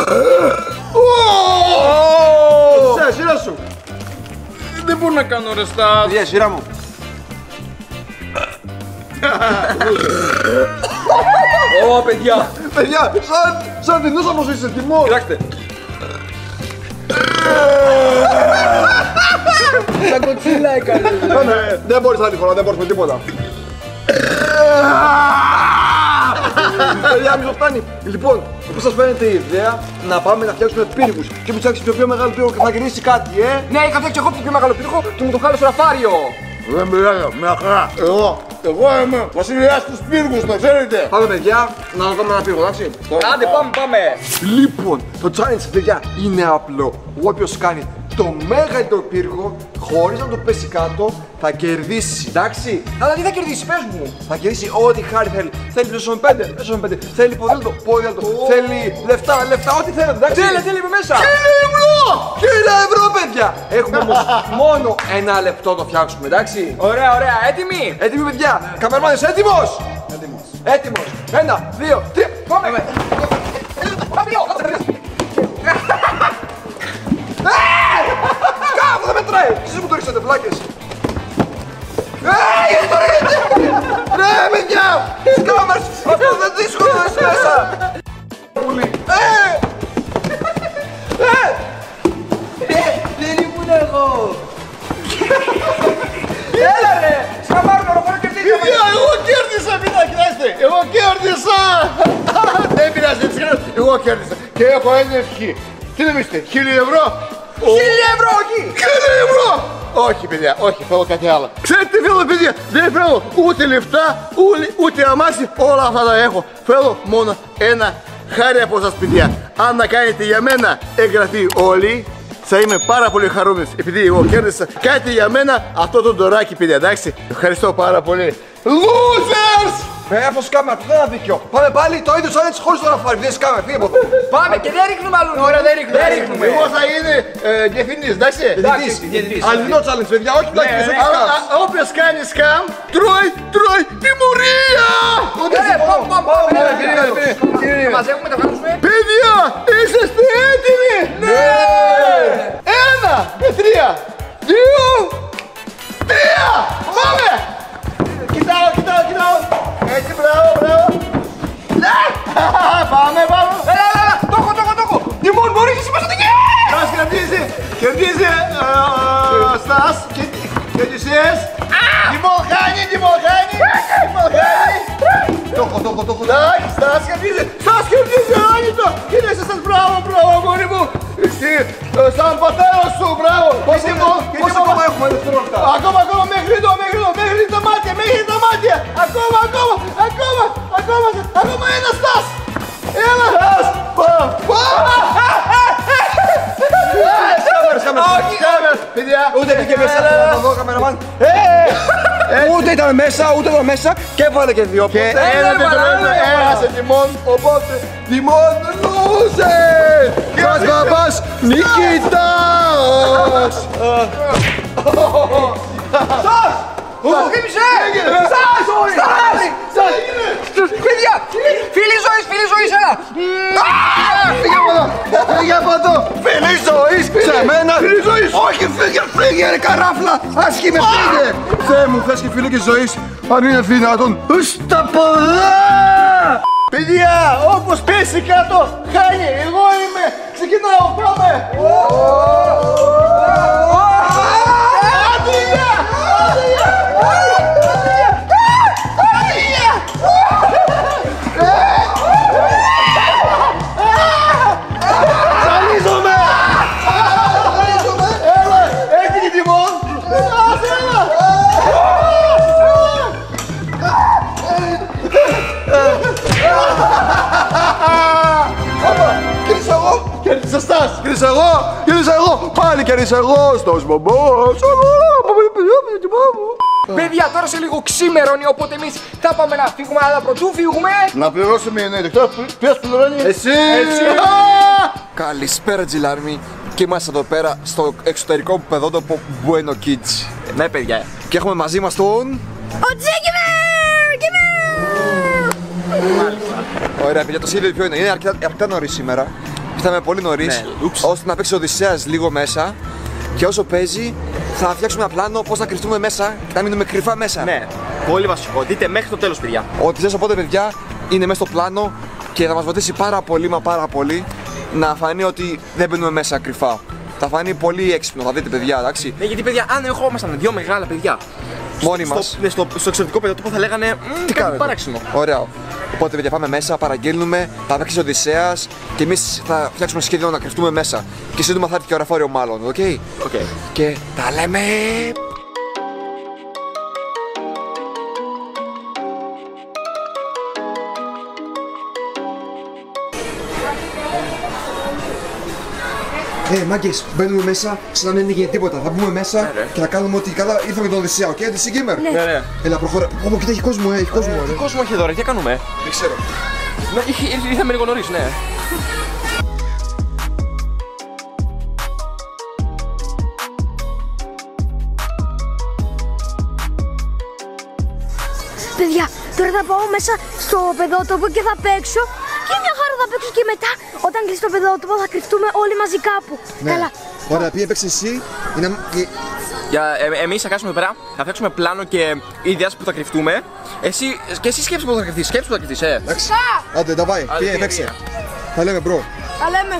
Σειρά σου. Δεν μπορώ να κάνω ρε Στас. Παιδιά, σειρά μου. Ω, παιδιά. Παιδιά, σαν δεινόσαυρος είσαι, τιμό. Κοιτάξτε. Τα κοτσίλα έκανε. Δεν μπορείς άλλη φορά, δεν μπορείς με τίποτα. Παιδιά, μισό φτάνει. Λοιπόν, πώς σας φαίνεται η ιδέα να πάμε να φτιάξουμε πύργους? Και μου φτιάξει το πιο μεγάλο πύργο και θα γυρίσει κάτι, Ναι, είχα φτιάξει εγώ το πιο μεγάλο πύργο και μου το χάλασε στο ραφάριο. Δεν πειράζει, μια χαρά. Εγώ είμαι βασιλιάς τους πύργους, το ξέρετε. Πάμε, παιδιά, να κάνουμε ένα πύργο, εντάξει. Άντε, πάμε. Λοιπόν, το challenge, παιδιά, είναι απλό. Όποιος κάνει το μεγαλύτερο πύργο, χωρίς να το πέσει κάτω, θα κερδίσει, εντάξει. Αλλά τι θα κερδίσει, πες μου. Θα κερδίσει ό,τι χάρη θέλει. Θέλει PlayStation 5, θέλει ποδήλατο, θέλει λεφτά, ό,τι θέλει, εντάξει. Τέλεια, είμαι μέσα. 1000 ευρώ, παιδιά! Έχουμε όμως μόνο 1 λεπτό το φτιάξουμε, εντάξει. Ωραία, έτοιμοι. Έτοιμοι, παιδιά. Καμερμάνες, έτοιμος! Έτοιμος. 1, 2, 3, πάμε! Κάτω, δεν μετράει! Εσείς μου το ρίξατε, βλάκες. Γιατί το ρίξατε! Ρε, παιδιά! Σκάμερς! Αυτό δεν δύσκολο να είσαι μέσα! Δεν ήμουν εγώ. Έλα ρε. Σκαμάρουν, οροφόρο και Παιδιά, εγώ κέρδισα, παιδιά, κοιτάξτε. Εγώ κέρδισα. Δεν πειράζει, εγώ κέρδισα. Και έχω ένα ευχή. Τι νομίζετε, 1000 ευρώ? 1000 ευρώ, όχι. 1000 ευρώ! Όχι, παιδιά, όχι, θέλω κάτι άλλο. Ξέρετε τι θέλω, παιδιά, δεν θέλω ούτε λεφτά, ούτε αμάξι, όλα αυτά τα έχω. Θέλω μόνο ένα χάρη από σας, παιδιά. Αν να κάνετε για μένα εγγραφή όλοι, θα είμαι πάρα πολύ χαρούμενος, επειδή εγώ κέρδισα κάτι για μένα, αυτό το ντοράκι, παιδιά, εντάξει. Ευχαριστώ πάρα πολύ. Losers! Από σκάμερα, δεν είναι δίκιο. Πάμε πάλι το ίδιο challenge χωρίς το ραφάρι. Δεν σκάμε, φύγε από εδώ. Πάμε και δεν ρίχνουμε αλλού. Ωραία, δεν ρίχνουμε. Εγώ θα είναι διευθυντής, εντάξει. Διευθυντής. Αληθινό challenge, παιδιά, όχι πλάκες, όχι σκάμ. Όποιος κάνει σκάμ, τρώει τιμωρία! Πάμε. Μαζεύουμε, τα βγάλουμε. Παιδιά, είσαστε έτοιμοι! Ναι! 1 με 3, Τιμοχάνη. Το έχω. Στας κερδίζει, άνετο. Είναι σας, μπράβο, αγόρι μου. Εσύ, σαν πατέρα σου, μπράβο. Πόσο ακόμα έχουμε δευτερόλεπτα? Ακόμα, μέχρι τα μάτια. Ακόμα ένα, Στας. Έλα. Κάμερας, παιδιά. Ούτε πήγε μέσα, να δω καμεραμάν. Ούτε ήταν μέσα και έβαλε και δύο. Και ένα δευτερόλεπτο έχασε Τιμών, οπότε Τιμών λούσε! Σας μπαμπάς νικητάς! Μου χτύπησε! Σας! Παιδιά! Φίλη ζωής, έλα! Φύγε από εδώ! Φίλη ζωής! Σε μένα! Όχι, φύγε ρε καράφλα! Άσχημε, φύγε! Θεέ μου, θες και φίλη και ζωής, αν είναι δυνατόν! Στα πολλά! Παιδιά, όπως πέσει κάτω, χάνει, εγώ είμαι! Ξεκινάω, πάμε! Κέρδισα εγώ! Πάλι κέρδισα εγώ! Στος μπαμπάς! Παιδιά, τώρα σε λίγο ξημερώνει, οπότε εμείς θα πάμε να φύγουμε, αλλά πρωτού φύγουμε. Να πληρώσουμε η ενέργεια. Ποιος πληρώνει? Εσύ! Καλησπέρα, Τζιλάρμι. Και είμαστε εδώ πέρα στο εξωτερικό παιδότοπο Bueno Kids. Ναι, παιδιά. Και έχουμε μαζί μας τον... Ο Ωραία, παιδιά, το σχέδιο ποιο είναι? Είναι αρκετά νωρίς σήμερα. Ήρθαμε πολύ νωρίς, ώστε να παίξει ο Οδυσσέας λίγο μέσα. Και όσο παίζει, θα φτιάξουμε ένα πλάνο πώς να κρυφτούμε μέσα και να μείνουμε κρυφά μέσα. Ναι, πολύ βασικό. Δείτε μέχρι το τέλος, παιδιά. Ό,τι θες, οπότε, παιδιά, είναι μέσα στο πλάνο και θα μας βοηθήσει πάρα πολύ να φανεί ότι δεν μπαίνουμε μέσα κρυφά. Θα φανεί πολύ έξυπνο, θα δείτε, παιδιά, εντάξει. Ναι, γιατί, παιδιά, αν ερχόμασταν δύο μεγάλα παιδιά μόνοι μας, στο εξωτερικό παιδότοπο θα λέγανε τι κάνετε? Παράξενο. Ωραία. Οπότε, παιδιά, πάμε μέσα, παραγγέλνουμε, θα παίξει ο Οδυσσέας και εμείς θα φτιάξουμε σχέδιο να κρυφτούμε μέσα. Και σύντομα θα έρθει και ο Ραφόριο, μάλλον, οκ? Και τα λέμε. Μάγκες, μπαίνουμε μέσα, σαν να μην έγινε τίποτα. Θα μπούμε μέσα και θα κάνουμε ότι καλά ήρθαμε τον Οδυσσέα, οκ? Τη Gamer. Ναι. Έλα, προχώρα. Ω, κοίτα, έχει κόσμο, έχει κόσμο. Τι κόσμο έχει εδώ, ρε, τι κάνουμε? Δεν ξέρω. Ήρθαμε λίγο νωρίς, ναι. Παιδιά, τώρα θα πάω μέσα στο παιδότοπο και θα παίξω. Και μια χαρά θα παίξω και μετά, όταν κλείσει το παιδότοπο, θα κρυφτούμε όλοι μαζί κάπου. Ναι. Καλά. Ωραία, πήγε παίξει εσύ. Εμείς θα κάτσουμε εδώ πέρα, θα φτιάξουμε πλάνο και ιδέες που θα κρυφτούμε. Και εσύ σκέψου που θα κρυφτείς, Εντάξει. Άντε, τα πάει, πήγε παίξε. Θα λέμε, μπρο. Τα λέμε.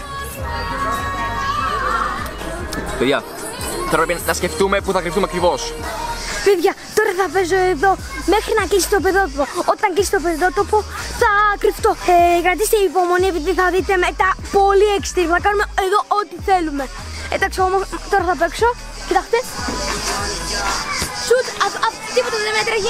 Παιδιά, τώρα πρέπει να σκεφτούμε που θα κρυφτούμε ακριβώς. Παιδιά, τώρα θα παίζω εδώ μέχρι να κλείσει το παιδότοπο. Όταν κλείσει το παιδότοπο θα κρυφτώ. Κρατήστε υπομονή επειδή θα δείτε μετά πολύ extreme. Θα κάνουμε εδώ ό,τι θέλουμε. Εντάξει, όμως τώρα θα παίξω. Κοιτάξτε. Σουτ, τίποτα δεν έτρεχε.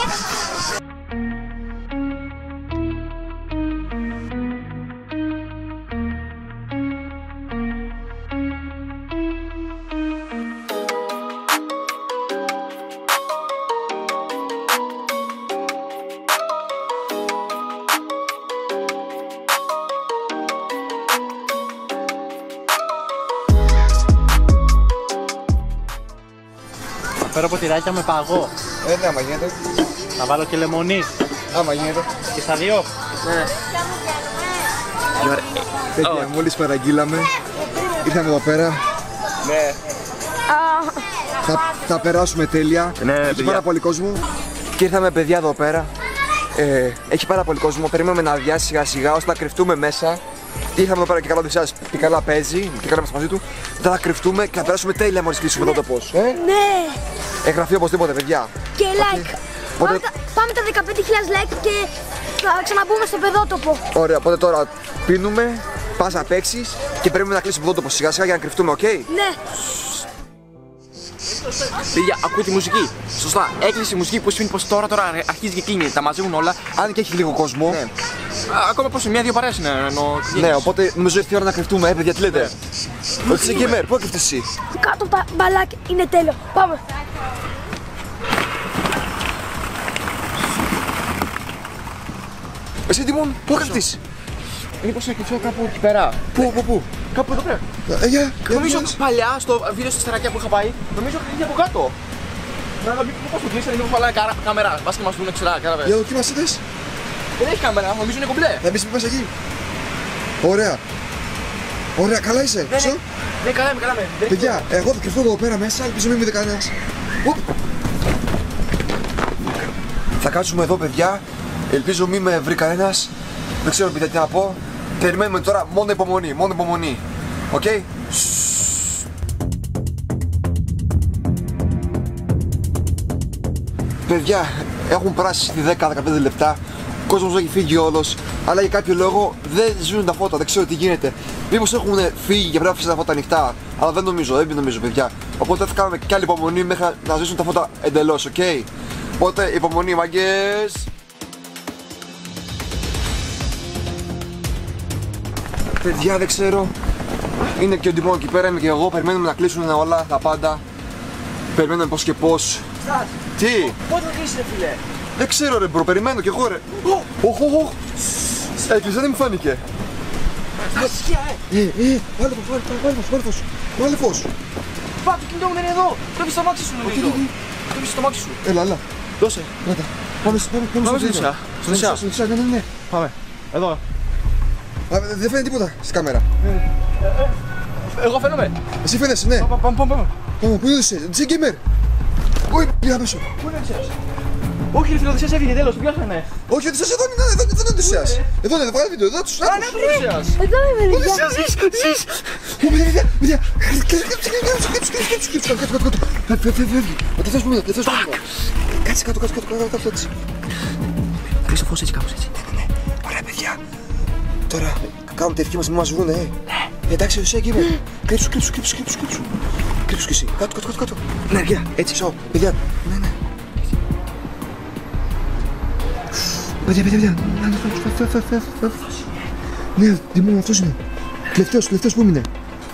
Φέρω ποτηράκια με παγό. Ναι, άμα γίνεται. Να βάλω και λεμονί. Άμα γίνεται. Και στα δύο. Ναι. Παιδιά, μόλις παραγγείλαμε. Ήρθαμε εδώ πέρα. Ναι. Θα περάσουμε τέλεια. Έχει πάρα πολύ κόσμο. Και ήρθαμε, παιδιά, εδώ πέρα. Έχει πάρα πολύ κόσμο. Περιμένουμε να αδειάσει σιγά σιγά ώστε να κρυφτούμε μέσα. Ήρθαμε εδώ πέρα και καλά το Οδυσσέας και καλά παίζει και καλά είμαστε μαζί του. Τώρα θα κρυφτούμε και θα περάσουμε τέλεια μόλις κλείσουμε εδώ το πώς. Ναι. Εγγραφή οπωσδήποτε, παιδιά. Και like. Πάμε τα 15.000 like και θα ξαναμπούμε στο παιδότοπο. Ωραία, οπότε τώρα πίνουμε, πας να παίξεις και πρέπει να κλείσει το παιδότοπο σιγά σιγά για να κρυφτούμε, οκ? Ναι. Παιδιά, ακούω τη μουσική. Σωστά, έκλεισε η μουσική που σημαίνει πως τώρα αρχίζει και κλείνει. Τα μαζεύουν όλα. Αν και έχει λίγο κόσμο. Ναι. Ακόμα πόσο, μία-δύο παρέες είναι. Ναι, οπότε νομίζω ήρθε η ώρα να κρυφτούμε, παιδιά, τι λέτε? Ότι είσαι gamer, πού έκρυφτες εσύ? Κάτω από τα μπαλάκια, είναι τέλειο. Πάμε. Εσύ Τιμών, πού έκρυφτες? Μήπως κρυφτώ κάπου εκεί πέρα. Πού? Κάπου εδώ πέρα. Νομίζω παλιά στο βίντεο στη στερακιά που είχα πάει, νομίζω ότι από κάτω. Να δω πώς το κλείσανε, λίγο χαλάει κάμερα. Βάσει και μας δουν ξερά, κατάλαβες. Για δοκίμασέ τες. Δεν έχει κάμερα, νομίζω είναι κομπλέ. Θα μπεις που πας εκεί. Ωραία. Ωραία, καλά είσαι. Ναι, καλά είμαι. Παιδιά, εγώ θα κρυφτώ εδώ πέρα μέσα, ελπίζω μην με δει κανένας. Θα κάτσουμε εδώ, παιδιά. Ελπίζω μην με βρει κανένας. Δεν ξέρω παιδιά τι να πω. Περιμένουμε τώρα μόνο υπομονή. Οκ? Παιδιά, έχουν περάσει 10-15 λεπτά. Ο κόσμος έχει φύγει όλος. Αλλά για κάποιο λόγο δεν ζουν τα φώτα, δεν ξέρω τι γίνεται. Μήπως έχουν φύγει και πρέπει να αφήσουν τα φώτα ανοιχτά. Αλλά δεν νομίζω παιδιά. Οπότε θα κάνουμε κι άλλη υπομονή μέχρι να ζήσουν τα φώτα εντελώς, οκ? Οπότε υπομονή, μάγκες. Παιδιά, δεν ξέρω. Είναι και ο Ντιμόν εκεί πέρα, είμαι και εγώ. Περιμένουμε να κλείσουν όλα τα πάντα. Περιμένουμε πώς και πώς. Τι? Πότε θα κλείσει, ρε φίλε? Δεν ξέρω, ρε μπρο, περιμένω κι εγώ, ρε. Έκλεισε, δεν μου φάνηκε. Βάλε φως. Πά, το κινητό μου δεν είναι εδώ. Το έχεις στο μάξι σου, νομίζω. Το έχεις στο μάξι σου. Έλα. Δώσε. Πάμε στο νησιά. Ναι. Πάμε. Εδώ. Δεν φαίνεται τίποτα στη κάμερα. Εγώ φαίνομαι. Εσύ φαίνεσαι, ναι. Πάμε. Πού είδεσαι, είσαι gamer. Όχι, πήγα πίσω. Πού είναι ο Οδυσσέας? Όχι, ρε φίλε, ο Οδυσσέας έφυγε, τέλος, το πιάσανε. Όχι, ο Οδυσσέας εδώ είναι ο Οδυσσέας. Εδώ είναι, βγάλε βίντεο, εδώ τους άκους. Εδώ είμαι, παιδιά. Οδυσσέας, ζεις. Παιδιά, φεύγει. Ο τελευταίος που μείνω. Κάτσε κάτω, έτσι. Κλείς το φως έτσι, κάπως έτσι. Ωραία, παιδιά. Τώρα, κάνουμε τη ευχή μας, μην μας βρούνε, εντάξει, Οδυσσέα, gamer. Κρύψου. Κρύψου κι εσύ. Κάτω. Ναι, παιδιά, έτσι, σω. Παιδιά, ναι. Παιδιά. Φεύγει. Ναι, Ντιμόν, αυτός είναι. Τελευταίος που έμεινε.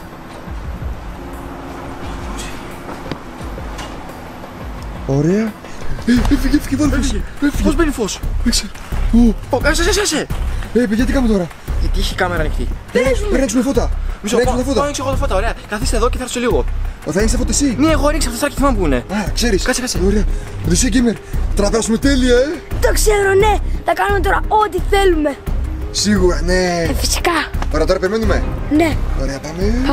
Ωραία. Έφυγε, βάλε φως. Πώς μπαίνει φως? Δεν ξέρω. Άσε. Παιδιά, τι κάνουμε τώρα? Γιατί έχει κάμερα ανοιχτή. Ρίξουμε φώτα. Πάω ανοίξω εγώ τα φώτα, ωραία. Καθίστε εδώ και θα έρθω σε λίγο. Θα ανοίξεις τα φώτα εσύ? Ναι, εγώ ρίξα αυτά και θυμάμαι που είναι. Α, ξέρεις. Κάτσε. Ωραία. Οδυσσέα gamer, τραβάσουμε τέλεια, Το ξέρω, ναι. Θα κάνουμε τώρα ό,τι θέλουμε. Σίγουρα, ναι. Φυσικά. Ωραία, τώρα περιμένουμε. Ναι. Ωραία, πάμε.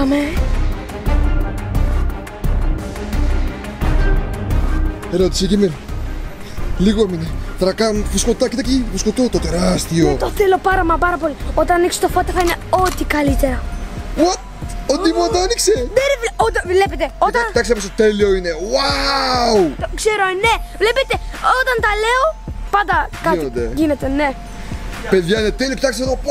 Έλα, Οδυσσέα gamer. Λίγο έμεινε. Θα κάνουμε φουσκωτάκι, κοίτα εκεί, φουσκωτό, το τεράστιο. Το θέλω πάρα πολύ. Όταν ανοίξει το φώτα θα είναι ό,τι καλύτερα. What? Ο Ντιμόν το άνοιξε. Ναι, ρε, βλέπετε. Όταν. Κοιτάξτε πόσο τέλειο είναι. Wow! Το ξέρω, ναι. Βλέπετε, όταν τα λέω, πάντα κάτι γίνεται, ναι. Παιδιά, είναι τέλειο. Κοιτάξτε εδώ.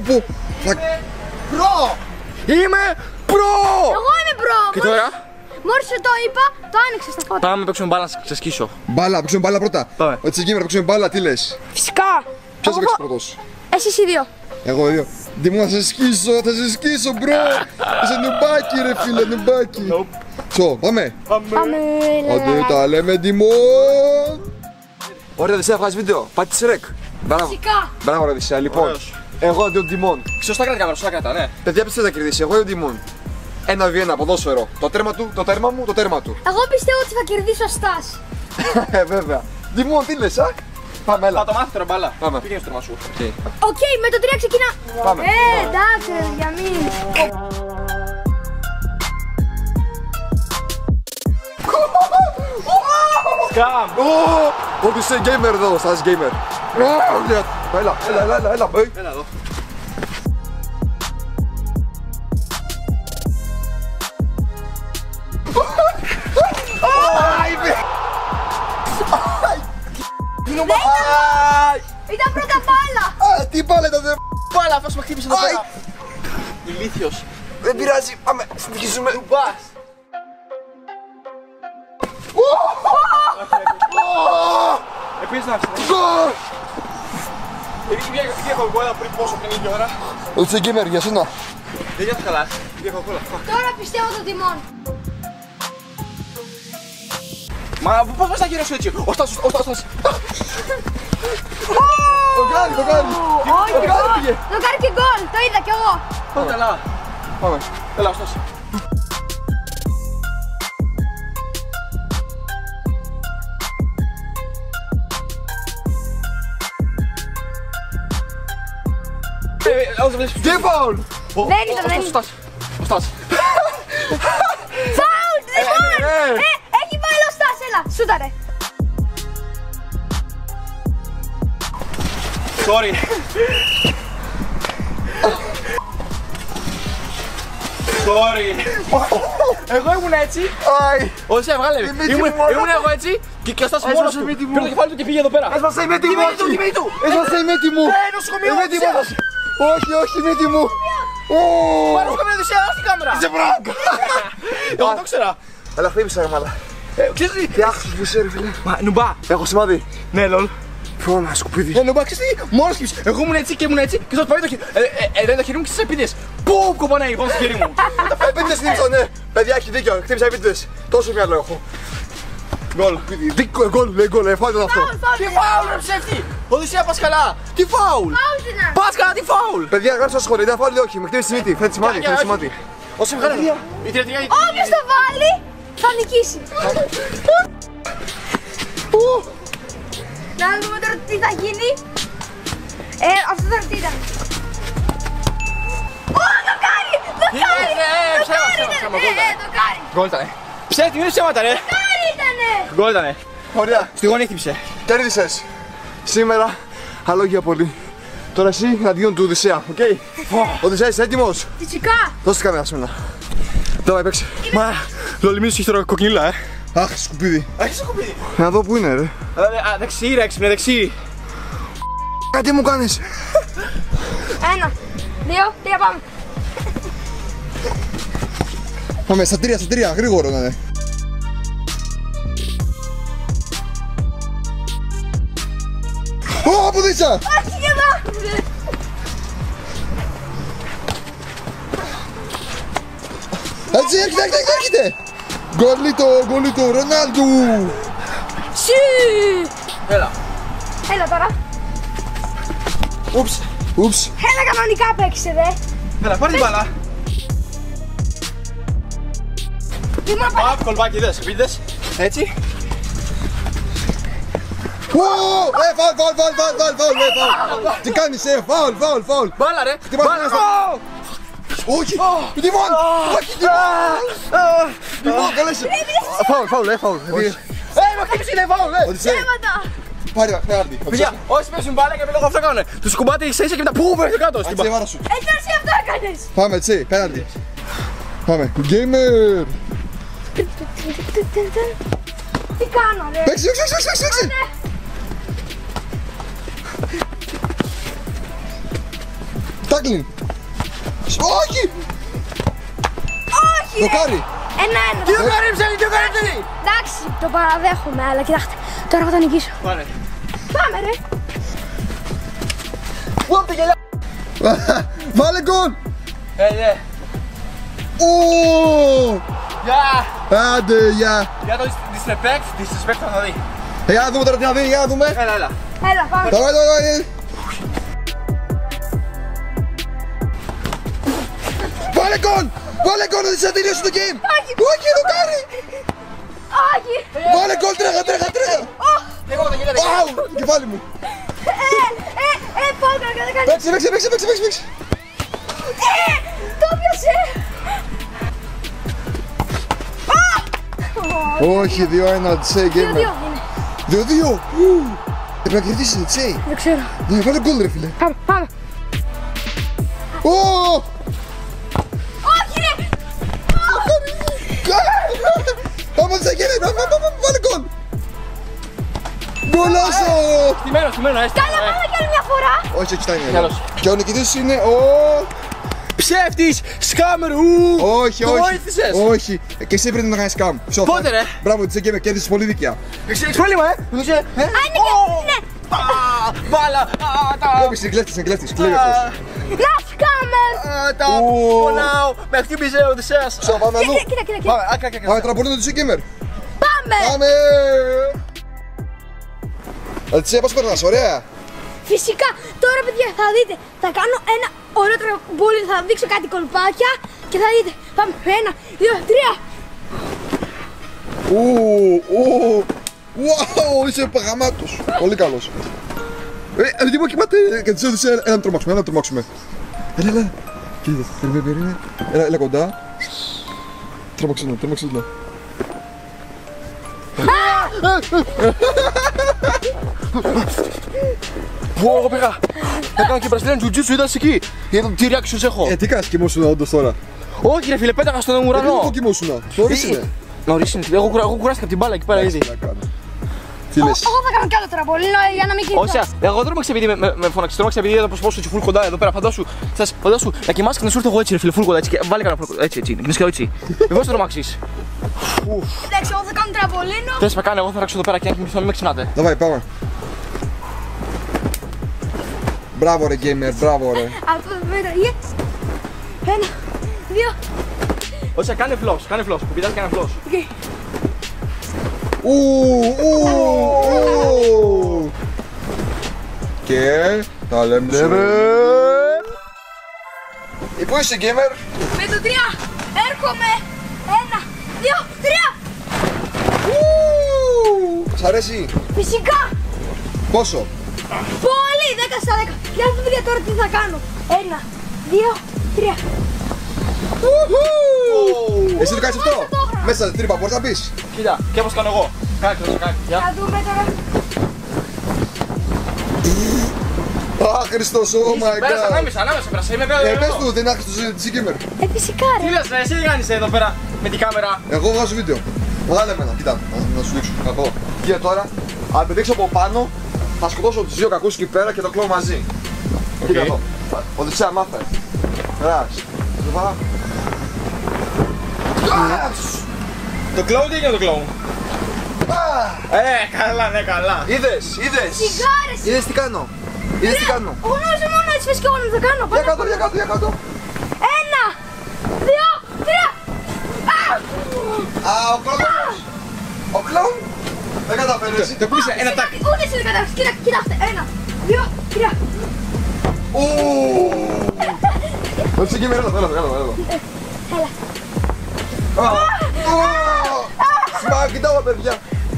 Προ! Είμαι προ! Εγώ είμαι προ. Και τώρα? Μόλις το είπα, το άνοιξε στα φώτα. Πάμε να παίξουμε μπάλα να ξεσκίσω. Μπάλα, παίξουμε μπάλα πρώτα. Πάμε. Οδυσσέα gamer, παίξουμε μπάλα, τι λες? Φυσικά. Ποιος θα παίξει πρώτος? Εσείς οι δύο. Εγώ δύο. Ντιμόν, θα σε σκίσω, μπρο. Είσαι νουμπάκι, ρε φίλε, νουμπάκι. Σω, πάμε. Άντε, τα λέμε, Ντιμόν. Ωραία, Οδυσσέα, βγάζεις βίντεο. Πάτησε ρεκ. Φυσικά. Μπράβο, ρε Οδυσσέα, λοιπόν. Εγώ αντί ο Ντιμόν. Σωστά κράτα, ναι. Παιδιά, ποιος θα κερδίσει, εγώ ή ο Ντιμόν? 1v1 ποδόσφαιρο. Το τέρμα του, το τέρμα μου, το τέρμα του. Εγώ πιστεύω ότι θα κερδίσω ο Στάς. Βέβαια. Ντιμόν, τι λες, Πάμε, έλα. Θα το μάθει τώρα μπάλα. Πάμε. Πήγαινε στο τέρμα σου. Οκ, με το 3 ξεκινά. Πάμε. Εντάξει, για μην. Σκάμ! Οδυσσέα gamer εδώ, Στάς gamer. Έλα. Έλα εδώ. Νουμπά. Ήταν πρώτα μπάλα. Τι μπάλα ήταν, δε. Μπάλα, αυτός με χτύπησε εδώ πέρα. Ηλίθιος. Δεν πειράζει, πάμε, συνεχίζουμε. Νουμπάς. Επίσης να αφήσεις. Πήγε κοκκόλα πριν πόσο πριν η ώρα. Ο Τσεγκέμερ, για σένα. Δεν νιώθω καλά. Πήγε κοκκόλα. Τώρα πιστεύω το τιμόν. Μα πώς θα γυρίσω έτσι. Ο Στάσος. Το κάνει. Το κάνει και γκολ, το είδα κι εγώ. Πάμε καλά. Πάμε. Έλα, ο Στάσος. Τι φάουλ! Δεν ήταν. Ο Στάσος. Φάουλ, λοιπόν! Έχει βάλει ο Στάς, έλα, σούταρε. Sorry. Εγώ ήμουν έτσι. Όχι, βγάλε. Ήμουν εγώ έτσι και ο Στάσος μόνος του. Πήρε το κεφάλι του και πήγε εδώ πέρα. Έσπασε η μύτη μου! Έσπασε η μύτη μου! Νοσοκομείο, Όχι, η μύτη μου! Πάρε νοσοκομείο, στην κάμερα. Είσαι μπράγκα! Εγώ το ξέρα. Αλλά χτύπησα ρε μάλα. Ξέρεις τι. Τι άχθος που είσαι ρε φίλε. Μα, Νουμπά. Έχω σημάδι. Ναι, λολ. Φώνα, σκουπίδι. Νουμπά, ξέρεις τι. Μόνος χτύπησε. Εγώ ήμουν έτσι και ήμουν έτσι και στο πάει το χέρι. Το χέρι μου και στις επίτηδες. Πού κοπανάει πάνω στο χέρι μου. Επίτηδες χτύπησα, ναι. Παιδιά, έχει δίκιο. Χτύπησα επίτηδες. Τόσο μυαλό έχω. Γκολ. Γκολ, φάτε αυτό. Τι φάουλ ρε ψεύτη. Οδυσσέα πας καλά. Τι φάουλ. Πας καλά, τι φάουλ. Παιδιά, γράψα στο σχολείο. Δεν φάουλ, όχι. Με χτύπησε τη μύτη. Φέρε σημάδι. Όσο βγάλε. Όποιος το βάλει θα νικήσει. Να δούμε τώρα τι θα γίνει. Αυτό τώρα τι ήταν. Το κάνει! Το κάνει! Γκολ ήτανε. Ψεύτη, μην ψέματα ρε. Γκολ ήτανε. Ωραία. Στη γωνία χτύπησε. Κέρδισες. Σήμερα, αλόγια πολύ. Τώρα εσύ εναντίον του Οδυσσέα, οκ. Οδυσσέα, είσαι έτοιμος. Φυσικά. Δώσε τη κάμερα σήμερα. Давай, παίξε. Μα, λολιμίζος έχει τώρα κοκκινίλα, Αχ, σκουπίδι. Έχεις σκουπίδι. Να δω πού είναι, ρε. Δεξί ρε, έξυπνε, δεξί. Κάτι μου κάνεις. 1, 2, 3, πάμε. Πάμε, στα τρία, γρήγορο να είναι. Ω, αποδείξα! Όχι και εδώ. Έτσι, έρχεται! Γκολίτο, Ρονάλντου! Σι! Έλα. Έλα τώρα. Ούψ. Έλα κανονικά παίξε δε. Έλα, πάρε την μπάλα. Απ, κολπάκι, είδες. Έτσι. Φάουλ! Τι κάνεις, φάουλ! Μπάλα ρε. Όχι! Τιμόν! Όχι, Τιμόν, καλέσαι! Φάουλ! Μα χτύπησε, είναι φάουλ, Πάρε, πέναρτι. Παιδιά, όσοι παίζουν μπάλα και με λόγο αυτό κάνουνε. Τους κουμπάτε ίσα ίσα και μετά πού πέφτει κάτω στην μπάλα. Έτσι εσύ αυτό έκανες. Πάμε, έτσι, πέναρτι. Πάμε, γκέιμερ! Τι κάνω ρε. Παίξε! Τάκλιν! Όχι! Δοκάρι! 1-1. Τι το κάνει ψέλη. Εντάξει, το παραδέχομαι, αλλά κοιτάξτε, τώρα θα το νικήσω. Πάρε. Πάμε ρε. Πού απ' τα γελιά. Βάλε γκολ! Ναι. Γεια. Άντε, γεια! Για το disrespect θα δει. Για να δούμε τώρα τι να δει, για να δούμε! Έλα. Έλα, πάμε. Давай! Βάλε γκολ, δεν θα τελειώσει το game! Όχι, δοκάρι! Όχι. Βάλε γκολ, τρέχα! Εγώ τα γελιά. Αου, το κεφάλι μου! Πάω να κάνει. Παίξε! Το πιάσε. Όχι, 2-1, Τσέι, gamer. 2-2 είναι. 2-2! Πρέπει να κερδίσεις, Τσέι. Δεν ξέρω. Ναι, βάλε γκολ ρε φίλε. Πάμε. Όχι ρε. Πάμε, Τσέι, βάλε γκολ. Γκολάσο! Στημένο, έστω. Κάνε πάμε κι άλλη μια φορά. Όχι, εκεί τα είναι. Καλώς. Και ο νικητής είναι ο... Ψεύτης, σκάμερ, Όχι, όχι. Και εσύ πρέπει να κάνεις σκάμ. Πότε, ρε? Μπράβο, της Gamer, κέρδισες πολύ δίκαια. Έχεις πρόβλημα, Ναι. Μπάλα. Βλέπεις, είναι κλέφτης, κλέβει αυτός. Να σκάμερ. Πονάω. Με χτύπησε ο Οδυσσέας. Σω, πάμε αλλού. Κοίτα. Πάμε τραμπολίνο της Gamer. Πάμε. Πάμε! Αλτσία, πώς περνάς, ωραία. Φυσικά, τώρα παιδιά θα δείτε, θα κάνω ένα ωραίο τραμπόλι, θα δείξω κάτι κολπάκια και θα δείτε. Πάμε, 1, 2, 3. Wow, είσαι παγαμάτος. Πολύ καλός. Λοιπόν, κοιμάται. Και της έδωσε, έλα να τρομάξουμε. Έλα. Κοίτα, περίμενε. Έλα κοντά. Τρόμαξε το. Πω, εγώ πήγα. Έκανα και Brazilian Jiu-Jitsu, είδας εκεί. Τι reactions έχω. Τι κάνεις, κοιμόσουνα όντως τώρα. Όχι ρε φίλε, πέταγα στον ουρανό. Εγώ κοιμόσουνα. Νωρίς είναι. Νωρίς είναι. Εγώ κουράστηκα από την μπάλα εκεί πέρα ήδη. Τι λες. Εγώ θα κάνω κι άλλο τραμπολίνο για να μην κοιμηθώ. Όχι, εγώ τρόμαξα επειδή με φώναξε. Τρόμαξα επειδή είδα πως πόσο έτσι full κοντά εδώ πέρα. Φαντάσου να κοιμάσαι και να σου έρθω εγώ έτσι ρε φίλε, full κοντά έτσι. Βάλε κανένα full έτσι. Να κοιμάσαι και έτσι. Βεβαίως τρομάξεις. Εντάξει, εγώ θα κάνω τραμπολίνο. Θες με κάνει, εγώ θα ράξω εδώ πέρα και να κοιμηθώ, μην με ξυνάτε. Давай, πάμε. Μπράβο ρε gamer, μπράβο ρε. Αυτό βέβαια, 1, 2. Όχι, κάνε φλος, που πηδάς κάνε φλος. Και τα λέμε. Πού είσαι gamer? Με το 3 έρχομαι. 1, 2, 3. Σ' αρέσει? Φυσικά. Πόσο? Πολύ, 10 στα 10. Για να δείτε τώρα τι θα κάνω. 1, 2, 3. Εσύ το κάνεις αυτό? Μέσα στην τρύπα μπορείς να μπεις? Κοίτα, και όπως κάνω εγώ. Κάνε. Θα δούμε τώρα. Αχ, Χριστός, oh my Πέρασα god. ανάμεσα, είμαι πέρα. Πες του, δεν άκουσες τη gamer. Φυσικά ρε. Τι λες ρε, εσύ τι κάνεις εδώ πέρα με την κάμερα. Εγώ βγάζω βίντεο. Βγάλε εμένα, κοίτα, να σου δείξω. Κακό. Κοίτα τώρα, αν πετύξω από πάνω, θα σκοτώσω τους δύο κακούς εκεί πέρα και το κλώω μαζί. Κοίτα εδώ. Οδυσσέα, μάθε. Ρας. Το κλόουν τι έγινε το κλόουν. Καλά. Είδες. Σιγάρες. Είδες τι κάνω. Εγώ νόμιζα μόνο έτσι φες και εγώ να το κάνω. Για κάτω. 1, 2, 3. Α, ο κλόουν. Δεν καταφέρεις. Το πούσε ένα τάκ. Ούτε εσύ δεν καταφέρεις. Κοιτάξτε. 1, 2, 3. Οδυσσέα gamer, έλα. Smackdown, παιδιά.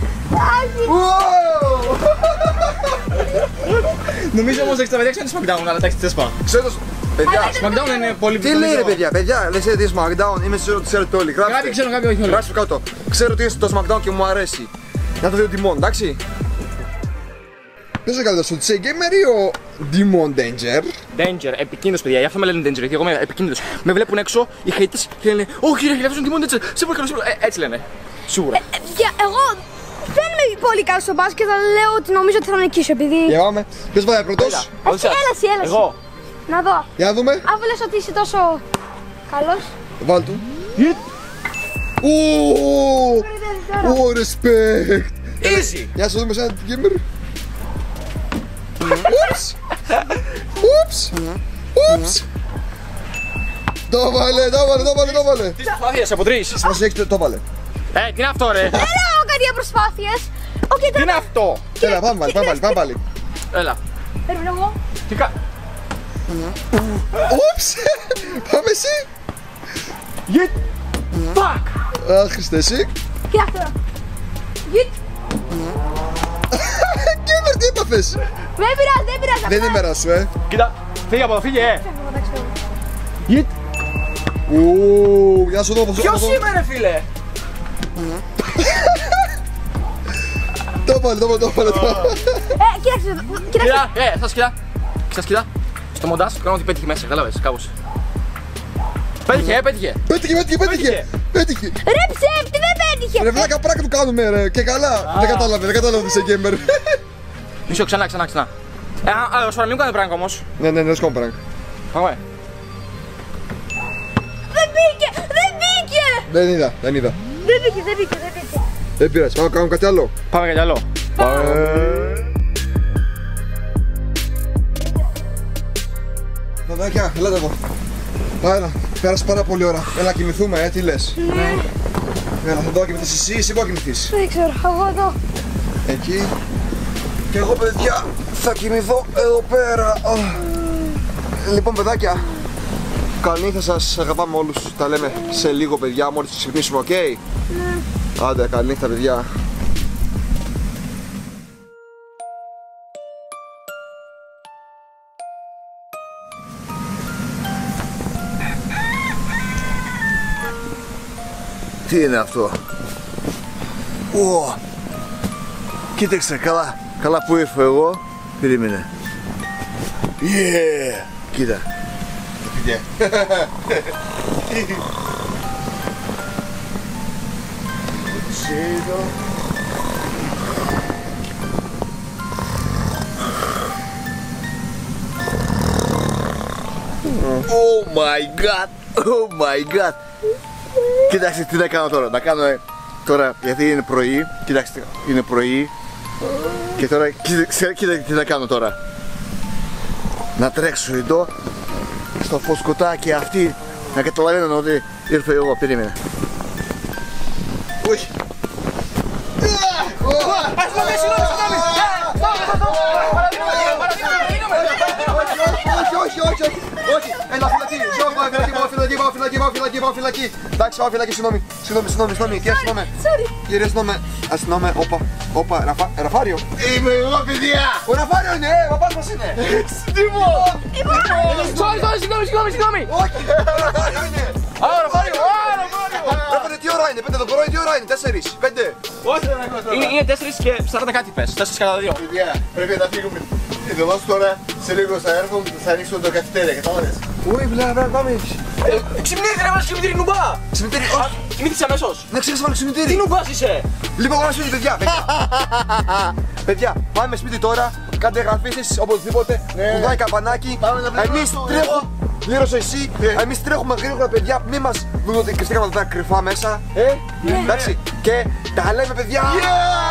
Νομίζω όμως έχεις τα παιδιά ξέρεις Smackdown, αλλά τα έχεις τσέσπα. Ξέρω, παιδιά. Smackdown είναι πολύ Τι λέει ρε παιδιά, δεν ξέρετε τι Smackdown, είμαι σίγουρο ότι ξέρετε όλοι. Κάποιοι ξέρουν, κάποιοι όχι όλοι. Γράψτε κάτω. Ξέρω ότι είναι το Smackdown και μου αρέσει. Να το δει ο Demon, εντάξει. Ποιος είναι καλύτερος, ο Οδυσσέα Gamer ή ο Demon Danger? Danger, επικίνδυνος παιδιά, γι' αυτό με λένε Danger, γιατί εγώ είμαι επικίνδυνος. Με βλέπουν έξω οι haters και λένε όχι ρε φίλε, αυτός είναι Demon Danger, σε πολύ καλός, έτσι λένε. Σίγουρα. Εγώ δεν είμαι πολύ καλό στο μπάσκετ, αλλά λέω ότι νομίζω ότι θα νικήσω επειδή. Για πάμε. Ποιος πάει πρώτος? Έλα. Εγώ. Να δω. Για να δούμε. Αφού λες ότι είσαι τόσο καλός. Βάλ' του. Ω, respect. Easy. Για να σου δούμε σαν gamer. Ούψ. Το βάλε. Τι προσπάθειες από 3. Σημασία έχει το βάλε. Τι είναι αυτό ρε. Δεν λέω κάτι για προσπάθειες. Τι είναι αυτό. Έλα, πάμε πάλι. Έλα. Παίρνω εγώ. Τι κα... Ούψ. Πάμε εσύ. Γιτ. Fuck. Αχ, Χριστέ, εσύ. Κοιτάξτε τώρα. Γιτ. Gamer, τι έπαθες? Δεν πειράζει. Δεν είναι μέρα σου, Κοίτα, φύγε από εδώ, φύγε. Γιτ. Για να σου δω πως. Ποιος είμαι ρε φίλε. Το βάλε. Κοίταξε. Κοίτα, κοίτα. Στο μοντάζ κάνω ότι πέτυχε μέσα, κατάλαβες, κάπως. Πέτυχε. Πέτυχε. Ρε ψεύτη, δεν πέτυχε. Ρε βλάκα, πράκα του κάνουμε ρε. Και καλά. Δεν κατάλαβε, είσαι gamer. Μισό, ξανά. Σωρά, μην κάνετε prank όμως. Ναι, να σκόμω prank. Πάμε. Δεν μπήκε! Δεν είδα. Δεν μπήκε. Δεν πειράζει, πάμε να κάνουμε κάτι άλλο. Πάμε κάτι άλλο. Παιδάκια, ελάτε εδώ. Άρα, πέρασε πάρα πολύ ώρα. Έλα, κοιμηθούμε, τι λες? Ναι. Έλα, θα δω κοιμηθείς εσύ πού θα κοιμηθείς? Δεν ξέρω, εγώ εδώ. Εκεί. Και εγώ, παιδιά, θα κοιμηθώ εδώ πέρα. Λοιπόν, παιδάκια, καληνύχτα σας, αγαπάμε όλους. Τα λέμε σε λίγο, παιδιά, μόλις τους ξυπνήσουμε, οκ? Ναι. Άντε, καληνύχτα, παιδιά. Τι είναι αυτό? Κοίταξε, καλά που ήρθα εγώ. Περίμενε. Yeah! Κοίτα. Oh my god. Κοίταξε τι να κάνω τώρα. Να κάνω τώρα, γιατί είναι πρωί. Κοιτάξτε, είναι πρωί. Και τώρα, κοίτα τι να κάνω τώρα. Να τρέξω εδώ στο φωσκωτάκι αυτή. Να καταλαβαίνω ότι ήρθα εγώ, περίμενε. Όχι. Όχι, έλα φυλακή, πάω φυλακή. Εντάξει, πάω φυλακή, συγγνώμη, κύριε αστυνόμε, όπα, Ραφάριο. Είμαι εγώ, παιδιά! Ο Ραφάριο είναι, παπάς μας είναι. Συγγνώμη. Όχι, ο Ραφάριο είναι. Ραφάριο. Ρε, τι ώρα είναι, 5 το πρωί, τι ώρα είναι, 4, 5. Όχι, δεν ακούω τώρα. Είναι 4 και 40 κάτι πες, 4 κατά 2. Παιδιά, πρέπει να φύγουμε. Εδώ τώρα, σε λίγο θα έρθουν, θα ανοίξουν το καφετέρια, κατάλαβες. Ουι, πάμε. Ξυπνήθηκε να βάλεις ξυπνητήρι, νουμπά. Ξυπνητήρι, όχι. Κοιμήθηκες αμέσως. Ναι, ξέχασα να βάλω ξυπνητήρι. Τι νουμπάς είσαι. Λοιπόν, πάμε σπίτι, παιδιά. Παιδιά, πάμε σπίτι τώρα. Κάντε εγγραφή εσείς οπωσδήποτε. Κουδάει καμπανάκι. Εμείς τρέχουμε. Πλήρωσε εσύ. Εμείς τρέχουμε γρήγορα, παιδιά. Μην μας δουν ότι κρυφτήκαμε εδώ κρυφά μέσα. Εντάξει. Και τα λέμε, παιδιά.